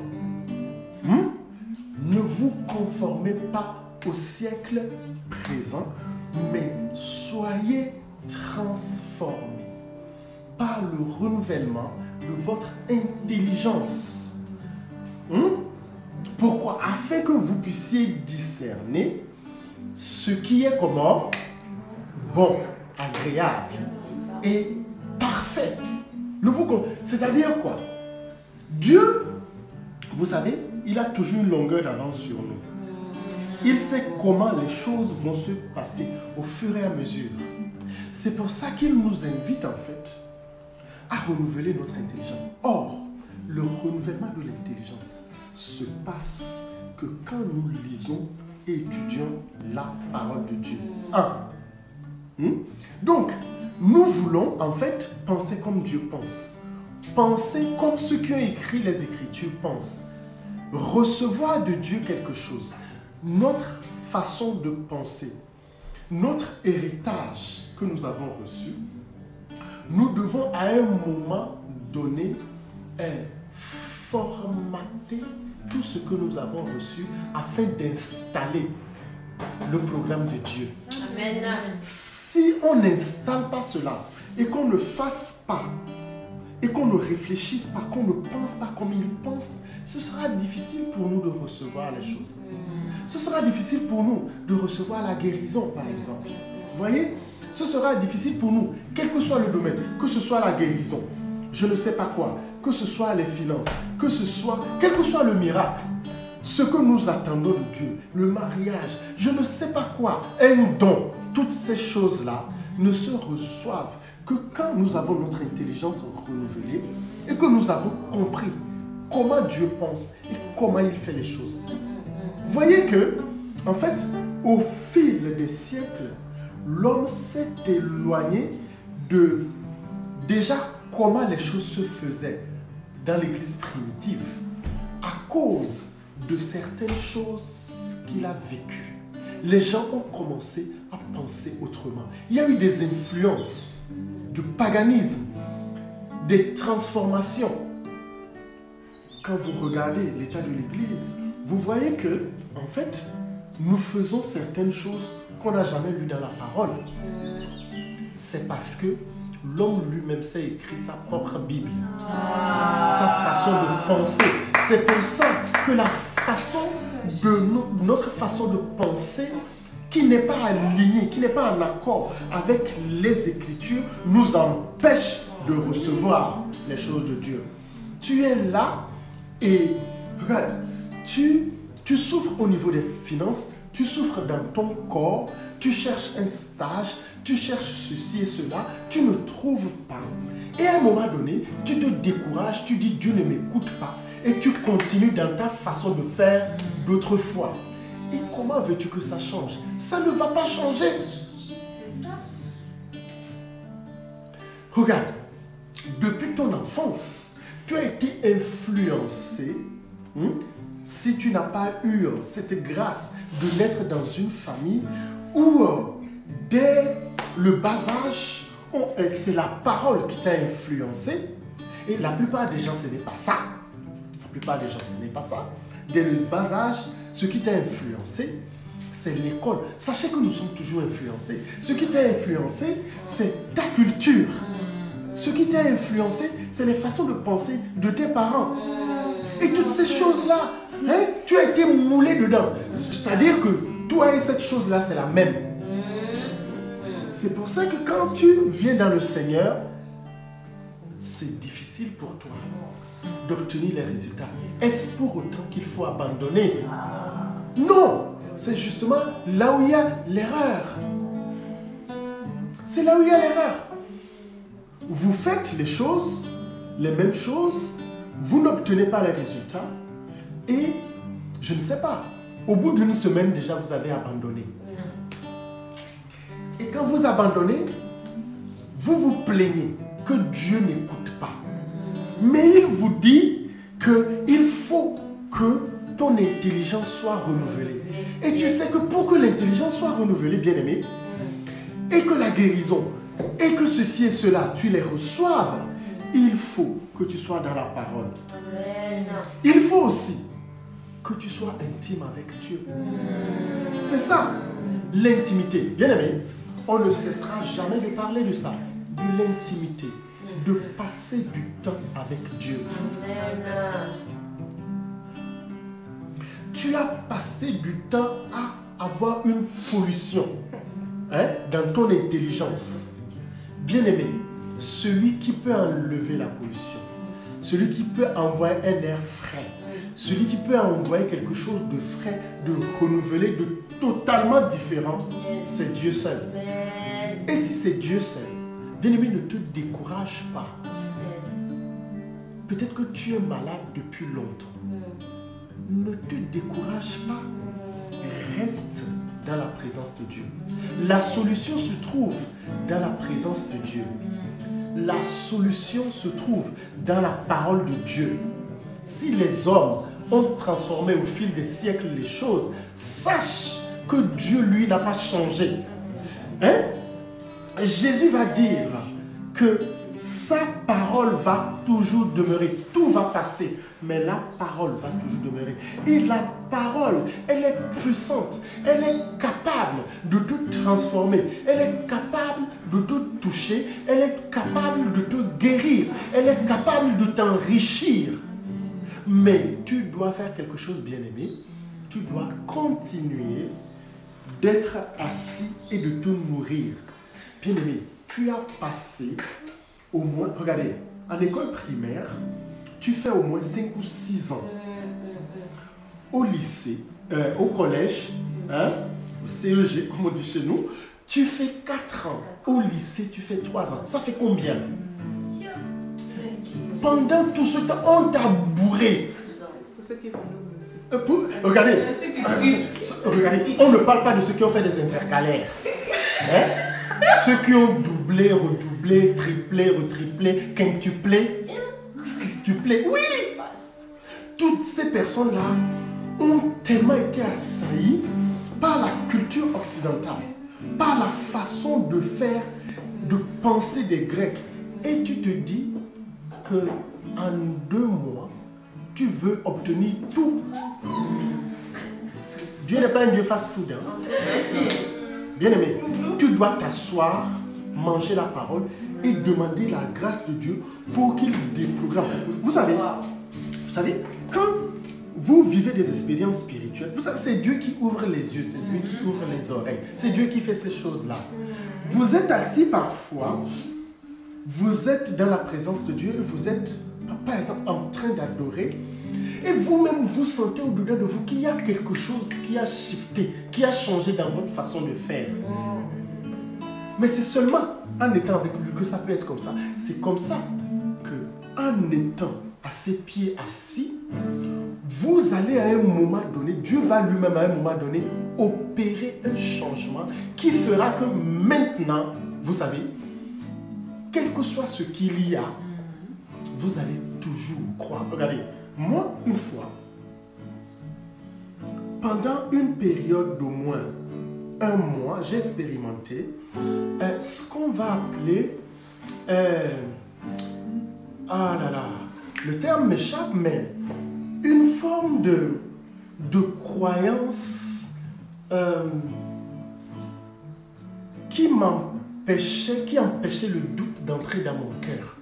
Ne vous conformez pas au siècle présent, mais soyez transformés par le renouvellement de votre intelligence. Pourquoi? Afin que vous puissiez discerner ce qui est comment? Bon, agréable et parfait. C'est-à-dire quoi? Dieu, vous savez, il a toujours une longueur d'avance sur nous. Il sait comment les choses vont se passer au fur et à mesure. C'est pour ça qu'il nous invite en fait à renouveler notre intelligence. Or, le renouvellement de l'intelligence se passe que quand nous lisons et étudions la parole de Dieu. Donc, nous voulons en fait penser comme Dieu pense. Penser comme ceux qui ont écrit les Écritures pensent. Recevoir de Dieu quelque chose. Notre façon de penser, notre héritage que nous avons reçu, nous devons à un moment donné formater tout ce que nous avons reçu afin d'installer le programme de Dieu. Amen. Si on n'installe pas cela et qu'on ne fasse pas et qu'on ne réfléchisse pas, qu'on ne pense pas comme il pense, ce sera difficile pour nous de recevoir les choses. Ce sera difficile pour nous de recevoir la guérison, par exemple. Vous voyez? Ce sera difficile pour nous, quel que soit le domaine, que ce soit la guérison, je ne sais pas quoi, que ce soit les finances, que ce soit, quel que soit le miracle, ce que nous attendons de Dieu, le mariage, je ne sais pas quoi, un don, toutes ces choses-là ne se reçoivent que quand nous avons notre intelligence renouvelée et que nous avons compris comment Dieu pense et comment il fait les choses. Vous voyez que, en fait, au fil des siècles, l'homme s'est éloigné de déjà comment les choses se faisaient dans l'église primitive à cause de certaines choses qu'il a vécues. Les gens ont commencé à penser autrement. Il y a eu des influences du paganisme, des transformations. Quand vous regardez l'état de l'église, vous voyez que, en fait, nous faisons certaines choses qu'on n'a jamais lues dans la parole. C'est parce que l'homme lui-même s'est écrit sa propre Bible, sa façon de penser. C'est pour ça que la façon de notre façon de penser, qui n'est pas alignée, qui n'est pas en accord avec les Écritures, nous empêche de recevoir les choses de Dieu. Tu es là et regarde, tu souffres au niveau des finances, tu souffres dans ton corps, tu cherches un stage, tu cherches ceci et cela, tu ne trouves pas. Et à un moment donné, tu te décourages, tu dis Dieu ne m'écoute pas. Et tu continues dans ta façon de faire d'autrefois. Et comment veux-tu que ça change? Ça ne va pas changer. Regarde, depuis ton enfance, tu as été influencé. Si tu n'as pas eu cette grâce de naître dans une famille où dès le bas âge, c'est la parole qui t'a influencé. Et la plupart des gens, ce n'est pas ça. La plupart des gens, ce n'est pas ça. Dès le bas âge, ce qui t'a influencé, c'est l'école. Sachez que nous sommes toujours influencés. Ce qui t'a influencé, c'est ta culture. Ce qui t'a influencé, c'est les façons de penser de tes parents. Et toutes ces choses-là, tu as été moulé dedans. C'est-à-dire que toi et cette chose-là, c'est la même. C'est pour ça que quand tu viens dans le Seigneur, c'est difficile pour toi d'obtenir les résultats. Est-ce pour autant qu'il faut abandonner? Non, c'est justement là où il y a l'erreur. C'est là où il y a l'erreur. Vous faites les choses, les mêmes choses, vous n'obtenez pas les résultats et je ne sais pas, au bout d'une semaine déjà vous avez abandonné. Et quand vous abandonnez, vous vous plaignez que Dieu n'écoute pas. Mais il vous dit qu'il faut que ton intelligence soit renouvelée. Et tu sais que pour que l'intelligence soit renouvelée, bien-aimé, et que la guérison, et que ceci et cela, tu les reçoives, il faut que tu sois dans la parole. Il faut aussi que tu sois intime avec Dieu. C'est ça, l'intimité. Bien-aimé, on ne cessera jamais de parler de ça, de l'intimité, de passer du temps avec Dieu. Tu as passé du temps à avoir une pollution dans ton intelligence. Bien-aimé, celui qui peut enlever la pollution, celui qui peut envoyer un air frais, celui qui peut envoyer quelque chose de frais, de renouvelé, de totalement différent, c'est Dieu seul. Et si c'est Dieu seul, bien-aimé, ne te décourage pas. peut-être que tu es malade depuis longtemps. Ne te décourage pas. Reste dans la présence de Dieu. La solution se trouve dans la présence de Dieu. La solution se trouve dans la parole de Dieu. Si les hommes ont transformé au fil des siècles les choses, sache que Dieu, lui, n'a pas changé. Hein? Jésus va dire que sa parole va toujours demeurer. Tout va passer, mais la parole va toujours demeurer. Et la parole, elle est puissante. Elle est capable de tout transformer. Elle est capable de tout toucher. Elle est capable de te guérir. Elle est capable de t'enrichir. Mais tu dois faire quelque chose, bien-aimé. Tu dois continuer d'être assis et de te nourrir. Bien-aimé, tu as passé au moins, regardez, en école primaire, tu fais au moins 5 ou 6 ans. Au lycée, au collège, hein, au CEG, comme on dit chez nous, tu fais 4 ans. Au lycée, tu fais 3 ans. Ça fait combien? Pendant tout ce temps, on t'a bourré. Pour ceux qui font Regardez, on ne parle pas de ceux qui ont fait des intercalaires. Hein? Ceux qui ont doublé, redoublé, triplé, retriplé, quintuplé, sextuplé. Oui! Toutes ces personnes-là ont tellement été assaillies par la culture occidentale, par la façon de faire, de penser des Grecs. Et tu te dis que en 2 mois, tu veux obtenir tout. Dieu n'est pas un Dieu fast-food. Hein? Bien-aimé, tu dois t'asseoir, manger la parole et demander la grâce de Dieu pour qu'il déprogramme. Vous savez, quand vous vivez des expériences spirituelles, vous savez, c'est Dieu qui ouvre les yeux, c'est Dieu qui ouvre les oreilles, c'est Dieu qui fait ces choses-là. Vous êtes assis parfois, vous êtes dans la présence de Dieu, vous êtes, par exemple, en train d'adorer, et vous-même, vous sentez au-dedans de vous qu'il y a quelque chose qui a shifté, qui a changé dans votre façon de faire. Mais c'est seulement en étant avec lui que ça peut être comme ça. C'est comme ça qu'en étant à ses pieds assis, vous allez à un moment donné, Dieu va lui-même à un moment donné opérer un changement qui fera que maintenant, vous savez, quel que soit ce qu'il y a, vous allez toujours croire. Regardez, moi, une fois, pendant une période d'au moins 1 mois, j'ai expérimenté ce qu'on va appeler, ah là là, le terme m'échappe, mais une forme de croyance qui empêchait le doute d'entrer dans mon cœur.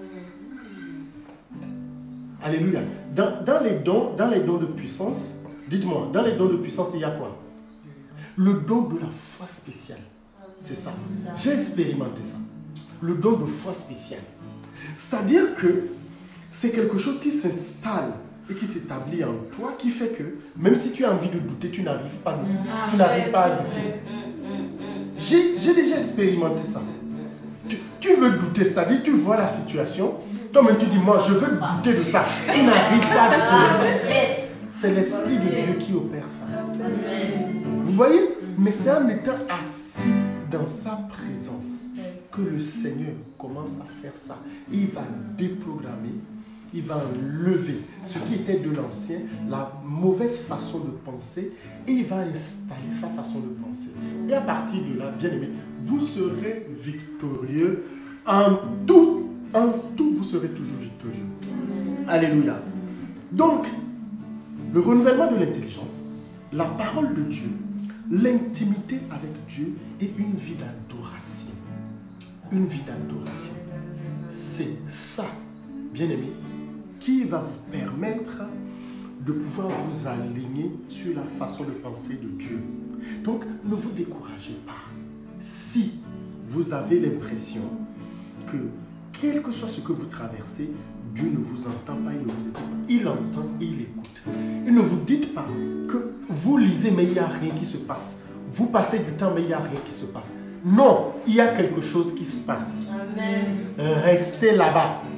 Alléluia. Dans les dons de puissance, dites-moi, dans les dons de puissance, il y a quoi? Le don de la foi spéciale. C'est ça. J'ai expérimenté ça. Le don de foi spéciale. C'est-à-dire que c'est quelque chose qui s'installe et qui s'établit en toi, qui fait que même si tu as envie de douter, tu n'arrives pas à douter. J'ai déjà expérimenté ça. Tu veux douter, c'est-à-dire tu vois la situation, toi-même tu dis, moi je veux douter de ça. Tu n'arrives pas à douter de ça. C'est l'Esprit de Dieu qui opère ça. Vous voyez? Mais c'est en étant assis dans sa présence que le Seigneur commence à faire ça. Et il va déprogrammer, il va enlever ce qui était de l'ancien, la mauvaise façon de penser, et il va installer sa façon de penser. Et à partir de là, bien aimé, vous serez victorieux en tout, vous serez toujours victorieux. Alléluia. Donc, le renouvellement de l'intelligence, la parole de Dieu, l'intimité avec Dieu et une vie d'adoration. Une vie d'adoration. C'est ça, bien-aimé, qui va vous permettre de pouvoir vous aligner sur la façon de penser de Dieu. Donc, ne vous découragez pas. Si vous avez l'impression que, quel que soit ce que vous traversez, Dieu ne vous entend pas, il ne vous écoute pas. Il entend et il écoute. Et ne vous dites pas que vous lisez mais il n'y a rien qui se passe. Vous passez du temps mais il n'y a rien qui se passe. Non, il y a quelque chose qui se passe. Amen. Restez là-bas.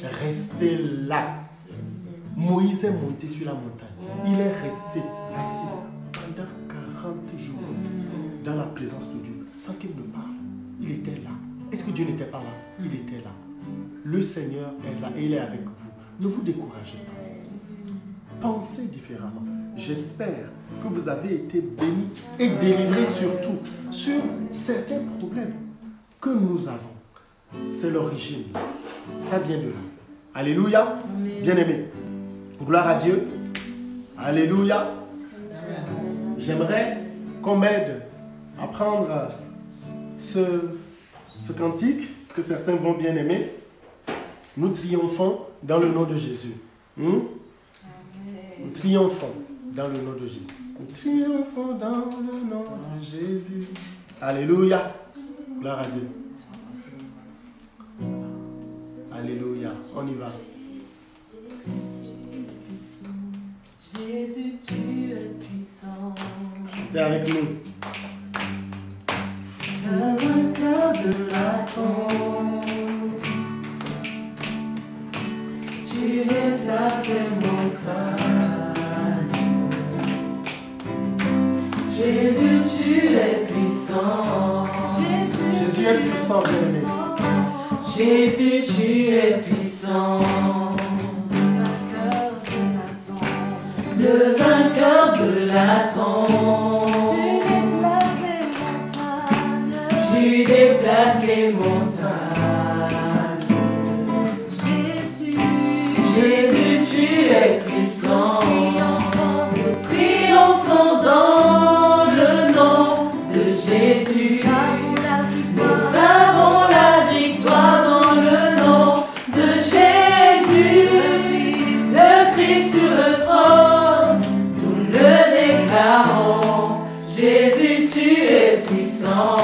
resté là. Moïse est monté sur la montagne. Il est resté assis pendant 40 jours dans la présence de Dieu sans qu'il ne parle. Il était là. Est-ce que Dieu n'était pas là? Il était là. Le Seigneur est là et il est avec vous. Ne vous découragez pas. Pensez différemment. J'espère que vous avez été bénis et délivrés surtout sur certains problèmes que nous avons. C'est l'origine. Ça vient de là. Alléluia. Bien-aimés. Gloire à Dieu. Alléluia. J'aimerais qu'on m'aide à prendre ce cantique que certains vont bien aimer. Nous triomphons dans le nom de Jésus. Nous triomphons dans le nom de Jésus. Nous triomphons dans le nom de Jésus. Alléluia. Gloire à Dieu. Alléluia. On y va. Jésus, tu es puissant. T'es avec nous. Le vainqueur de la tombe. Tu déplaces les montagnes. Jésus, tu es puissant. Jésus est puissant, bien-aimé. Jésus, tu es puissant. Le vainqueur de la tombe. Tu déplaces les montagnes. Jésus, tu es puissant. Triomphant dans le nom de Jésus. Nous avons la victoire dans le nom de Jésus. Le Christ sur le trône, nous le déclarons. Jésus, tu es puissant.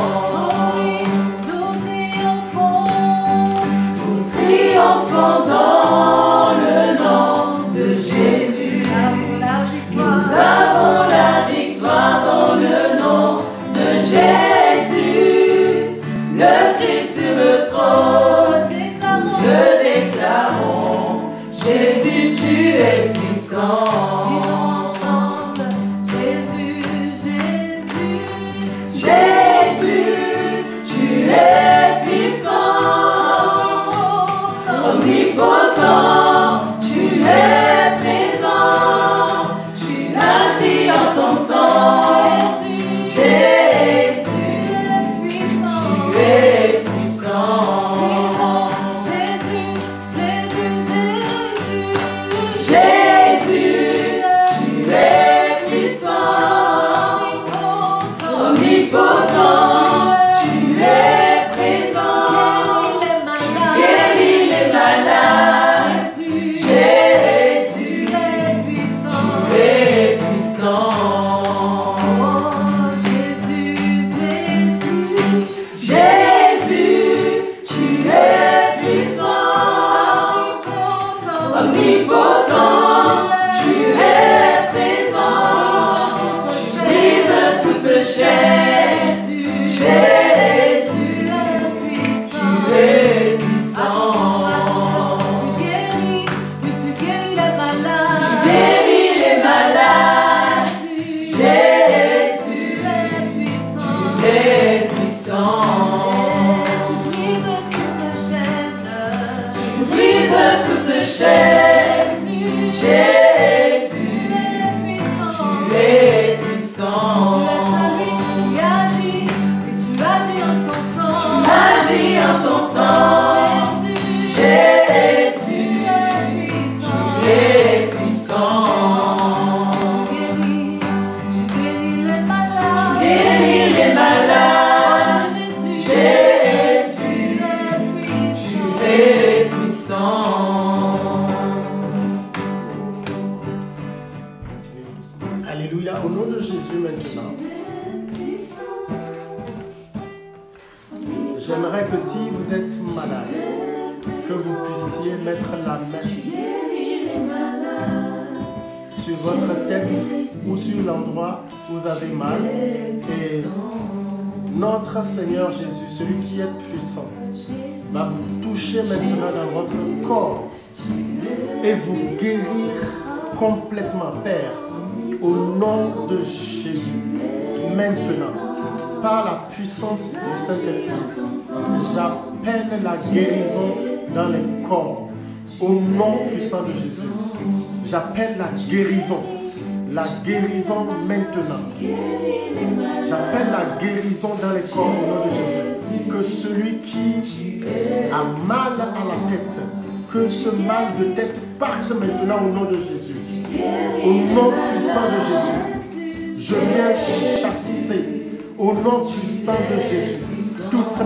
Nous triomphons dans le nom de Jésus. Nous avons la victoire dans le nom de Jésus. Le Christ sur le trône, nous le déclarons. Jésus, tu es puissant. Jésus, tu es puissant. Omnipotent, tu es présent. Tu agis en ton temps. Jésus, tu es puissant. Jésus, tu es puissant. Omnipotent, tu es présent. Tu guéris les malades. Jésus, tu es puissant. Jésus, tu es puissant. Omnipotent, tu es présent. Tu brises toute chaîne. Jésus, tu es puissant. Tu guéris les malades. Jésus, tu es puissant. Tu brises toute chaîne. Jésus, tu es puissant. Tu agis en ton temps. Jésus, tu es puissant. Tu guéris les malades. Jésus, tu es puissant. Alléluia. Au nom de Jésus maintenant. J'aimerais que si vous êtes malade, que vous puissiez mettre la main sur votre tête ou sur l'endroit où vous avez mal. Et notre Seigneur Jésus, celui qui est puissant, va vous toucher maintenant dans votre corps et vous guérir complètement, Père, au nom de Jésus. Maintenant, par la puissance du Saint-Esprit, j'appelle la guérison dans les corps, au nom puissant de Jésus. J'appelle la guérison maintenant. J'appelle la guérison dans les corps au nom de Jésus. Que celui qui a mal à la tête, que ce mal de tête parte maintenant au nom de Jésus. Au nom puissant de Jésus, je viens chasser au nom puissant de Jésus toute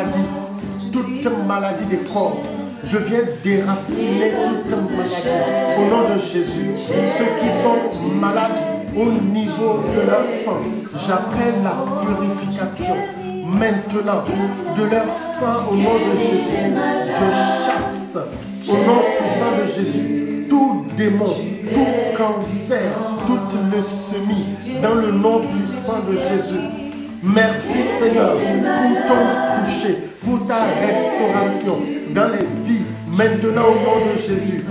maladie des corps. Je viens déraciner toute maladie au nom de Jésus. Ceux qui sont malades au niveau de leur sang, j'appelle la purification maintenant de leur sang au nom de Jésus. Je chasse au nom puissant de Jésus tout démon, tout cancer, toute leucémie dans le nom puissant de Jésus. Merci Seigneur pour ton toucher, pour ta restauration dans les vies maintenant au nom de Jésus.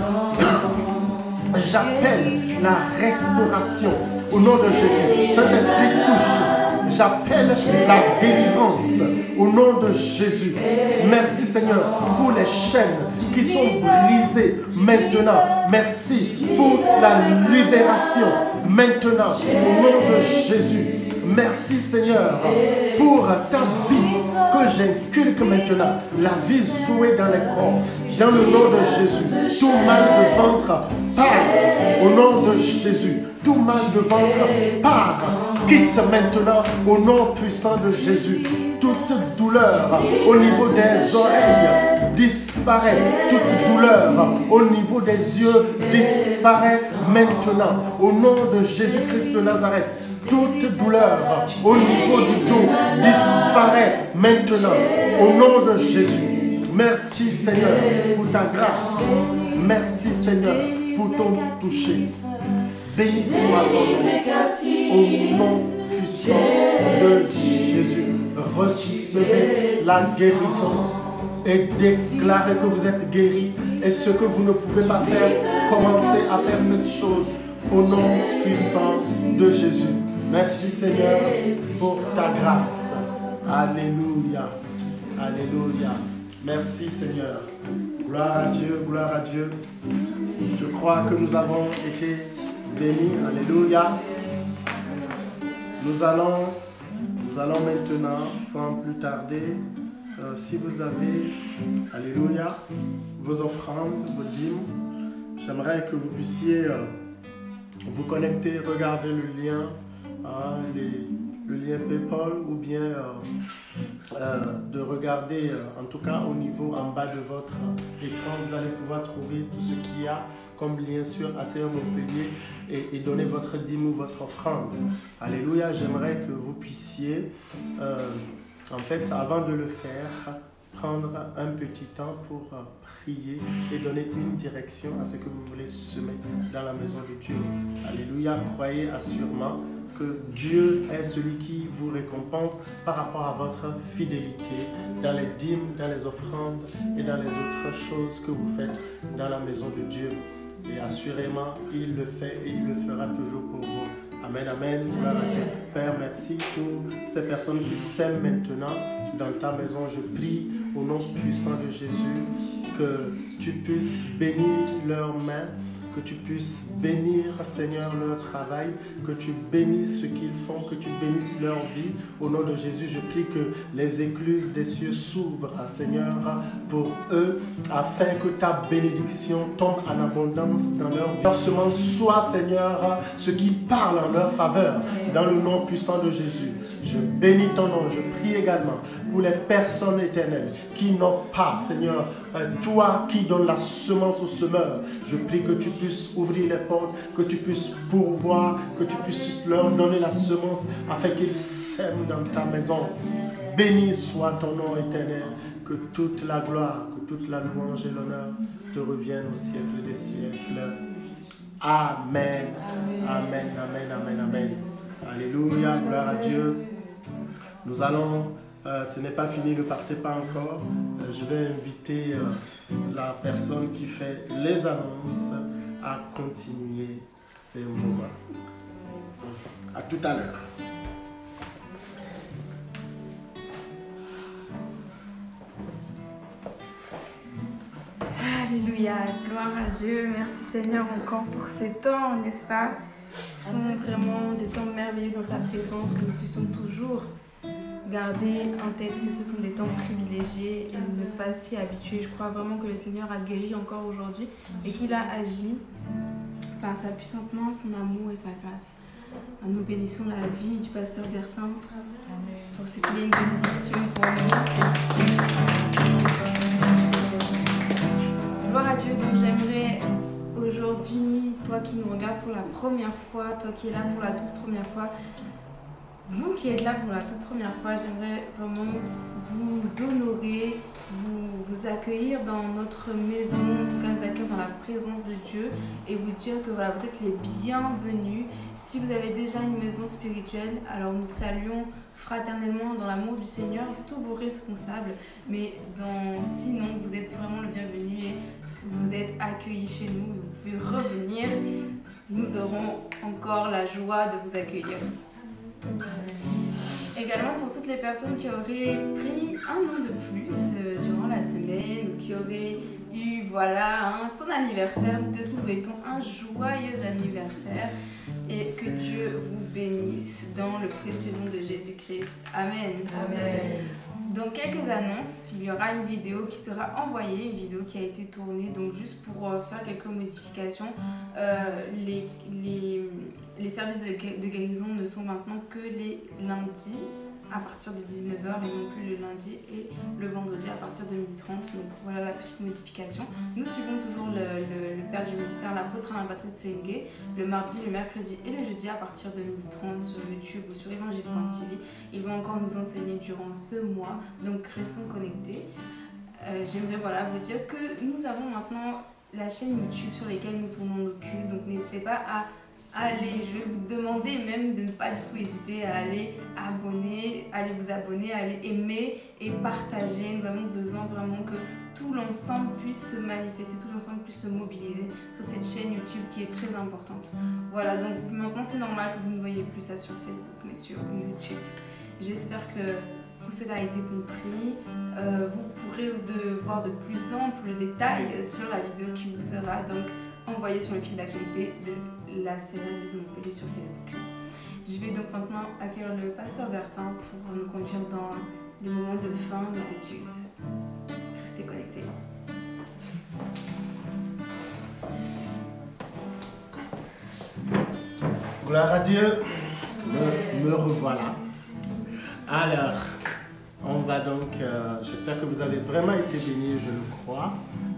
J'appelle la restauration au nom de Jésus. Saint-Esprit touche. J'appelle la délivrance au nom de Jésus. Merci Seigneur pour les chaînes qui sont brisées maintenant. Merci pour la libération maintenant au nom de Jésus. Merci Seigneur pour ta vie que j'inculque maintenant. La vie jouée dans les corps. Dans le nom de Jésus. Tout mal de ventre part au nom de Jésus. Tout mal de ventre part. Quitte maintenant au nom puissant de Jésus. Toute douleur au niveau des oreilles disparaît. Toute douleur au niveau des yeux disparaît maintenant. Au nom de Jésus-Christ de Nazareth. Toute douleur au niveau du dos disparaît maintenant. Au nom de Jésus. Merci Seigneur pour ta grâce. Merci Seigneur pour ton toucher. Béni soit ton nom. Au nom puissant de Jésus. Recevez la guérison et déclarez que vous êtes guéris. Et ce que vous ne pouvez pas faire, commencez à faire cette chose au nom puissant de Jésus. Merci Seigneur pour ta grâce. Alléluia. Alléluia. Merci Seigneur. Gloire à Dieu, gloire à Dieu. Je crois que nous avons été bénis. Alléluia. Nous allons maintenant, sans plus tarder, si vous avez, alléluia, vos offrandes, vos dîmes, j'aimerais que vous puissiez vous connecter, regarder le lien, le lien PayPal, ou bien de regarder, en tout cas au niveau en bas de votre écran, vous allez pouvoir trouver tout ce qu'il y a comme lien sur ACM Montpellier et donner votre dîme ou votre offrande. Alléluia, j'aimerais que vous puissiez, en fait, avant de le faire, prendre un petit temps pour prier et donner une direction à ce que vous voulez semer dans la maison de Dieu. Alléluia, croyez assurément que Dieu est celui qui vous récompense par rapport à votre fidélité dans les dîmes, dans les offrandes et dans les autres choses que vous faites dans la maison de Dieu. Et assurément, il le fait et il le fera toujours pour vous. Amen, amen. Gloire à Dieu. Père, merci pour ces personnes qui s'aiment maintenant dans ta maison. Je prie au nom puissant de Jésus que tu puisses bénir leurs mains, que tu puisses bénir, Seigneur, leur travail, que tu bénisses ce qu'ils font, que tu bénisses leur vie. Au nom de Jésus, je prie que les écluses des cieux s'ouvrent, Seigneur, pour eux, afin que ta bénédiction tombe en abondance dans leur vie. Leur semence soit, Seigneur, ce qui parle en leur faveur, dans le nom puissant de Jésus. Je bénis ton nom, je prie également pour les personnes éternelles qui n'ont pas, Seigneur, toi qui donnes la semence au semeur. Je prie que tu puisses ouvrir les portes, que tu puisses pourvoir, que tu puisses leur donner la semence afin qu'ils sèment dans ta maison. Béni soit ton nom éternel, que toute la gloire, que toute la louange et l'honneur te reviennent au siècle des siècles. Amen. Amen, amen, amen, amen. Alléluia, gloire à Dieu. Nous allons ce n'est pas fini, ne partez pas encore. Je vais inviter la personne qui fait les annonces à continuer ces moments. À tout à l'heure. Alléluia, gloire à Dieu. Merci Seigneur encore pour ces temps, n'est-ce pas? Ce sont vraiment des temps merveilleux dans sa présence, que nous puissions toujours garder en tête que ce sont des temps privilégiés et ne pas s'y habituer. Je crois vraiment que le Seigneur a guéri encore aujourd'hui et qu'il a agi par sa puissante main, son amour et sa grâce. Nous bénissons la vie du pasteur Bertin pour ce qu'il est une bénédiction pour nous. Gloire à Dieu. Donc j'aimerais aujourd'hui, toi qui nous regardes pour la première fois, toi qui es là pour la toute première fois, vous qui êtes là pour la toute première fois, j'aimerais vraiment vous honorer, vous accueillir dans notre maison, en tout cas nous accueillir dans la présence de Dieu et vous dire que voilà, vous êtes les bienvenus. Si vous avez déjà une maison spirituelle, alors nous saluons fraternellement dans l'amour du Seigneur tous vos responsables, mais sinon vous êtes vraiment le bienvenu et vous êtes accueillis chez nous, vous pouvez revenir, nous aurons encore la joie de vous accueillir. Également pour toutes les personnes qui auraient pris un an de plus durant la semaine ou qui auraient eu son anniversaire, nous te souhaitons un joyeux anniversaire et que Dieu vous bénisse dans le précieux nom de Jésus-Christ. Amen. Amen. Dans quelques annonces, il y aura une vidéo qui sera envoyée, une vidéo qui a été tournée, donc juste pour faire quelques modifications. Les services de guérison ne sont maintenant que les lundis à partir de 19h et non plus le lundi et le vendredi à partir de 12h30. Donc voilà la petite modification. Nous suivons toujours le père du ministère, l'apôtre Alain Patrick Tsenge, le mardi, le mercredi et le jeudi à partir de 12h30 sur YouTube ou sur Évangile.tv. Il va encore nous enseigner durant ce mois, donc restons connectés. J'aimerais vous dire que nous avons maintenant la chaîne YouTube sur laquelle nous tournons nos cultes, donc n'hésitez pas à aller, je vais vous demander même de ne pas du tout hésiter à aller vous abonner, à aller aimer et partager. Nous avons besoin vraiment que tout l'ensemble puisse se manifester, tout l'ensemble puisse se mobiliser sur cette chaîne YouTube qui est très importante. Voilà, donc maintenant c'est normal que vous ne voyez plus ça sur Facebook mais sur YouTube. J'espère que tout cela a été compris. Vous pourrez voir de plus amples détails sur la vidéo qui vous sera donc envoyée sur le fil d'actualité de la CRS Montpellier sur Facebook. Je vais donc maintenant accueillir le pasteur Bertin pour nous conduire dans les moments de fin de ce culte. Restez connectés. Gloire à Dieu, me revoilà. Alors, on va donc, j'espère que vous avez vraiment été bénis, je le crois.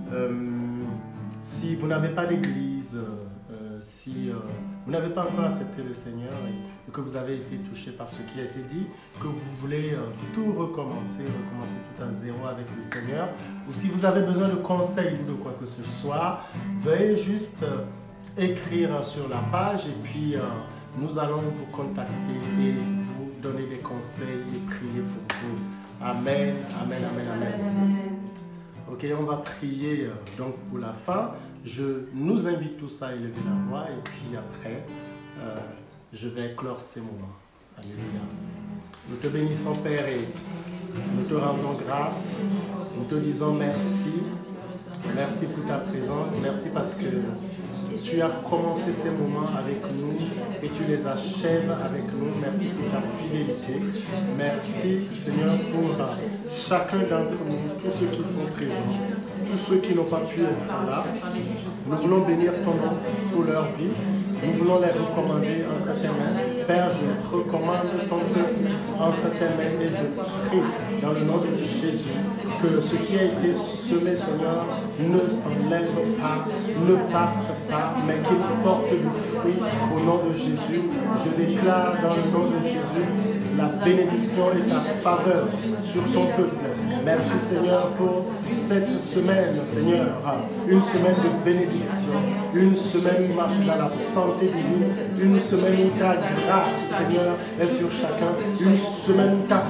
Si vous n'avez pas d'église, si vous n'avez pas encore accepté le Seigneur et que vous avez été touché par ce qui a été dit, que vous voulez tout recommencer tout à zéro avec le Seigneur, ou si vous avez besoin de conseils ou de quoi que ce soit, veuillez juste écrire sur la page et puis nous allons vous contacter et vous donner des conseils et prier pour vous. Amen, amen, amen, amen. Ok, on va prier donc pour la fin. Je nous invite tous à élever la voix et puis après, je vais clore ces moments. Alléluia. Nous te bénissons Père et nous te rendons grâce. Nous te disons merci. Merci pour ta présence. Merci parce que tu as commencé ces moments avec nous et tu les achèves avec nous. Merci pour ta fidélité. Merci Seigneur pour chacun d'entre nous, tous ceux qui sont présents, tous ceux qui n'ont pas pu être là. Nous voulons bénir ton nom pour leur vie. Nous voulons les recommander entre tes mains. Père, je recommande ton peuple entre tes mains et je prie dans le nom de Jésus que ce qui a été semé, Seigneur, ne s'enlève pas, ne parte pas, mais qu'il porte du fruit au nom de Jésus. Je déclare dans le nom de Jésus la bénédiction et ta faveur sur ton peuple. Merci Seigneur pour cette semaine, Seigneur, une semaine de bénédiction, une semaine où marche dans la santé divine, une semaine où ta grâce, Seigneur, est sur chacun, une semaine où ta protection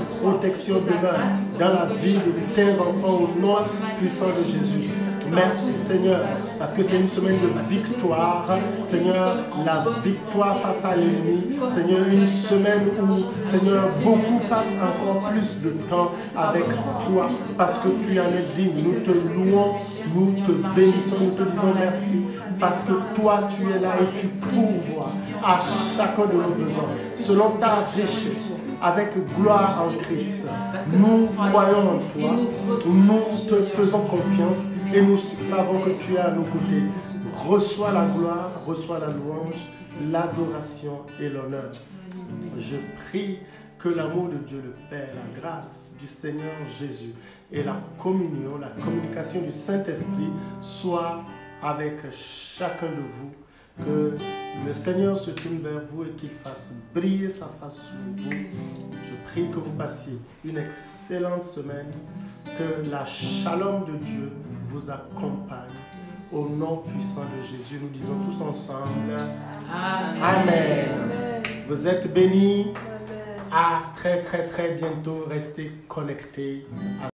protection demeure dans la vie de tes enfants au nom puissant de Jésus. Merci Seigneur, parce que c'est une semaine de victoire. Seigneur, la victoire face à l'ennemi. Seigneur, une semaine où, Seigneur, beaucoup passent encore plus de temps avec toi, parce que tu en es digne. Nous te louons, nous te bénissons, nous te disons merci, parce que toi, tu es là et tu pourvois à chacun de nos besoins, selon ta richesse, avec gloire en Christ. Nous croyons en toi, nous te faisons confiance et nous savons que tu es à nos côtés. Reçois la gloire, reçois la louange, l'adoration et l'honneur. Je prie que l'amour de Dieu le Père, la grâce du Seigneur Jésus et la communion, la communication du Saint-Esprit soient avec chacun de vous. Que le Seigneur se tourne vers vous et qu'il fasse briller sa face sur vous. Je prie que vous passiez une excellente semaine, que la shalom de Dieu vous accompagne. Au nom puissant de Jésus, nous disons tous ensemble Amen. Amen. Vous êtes bénis. À très bientôt. Restez connectés.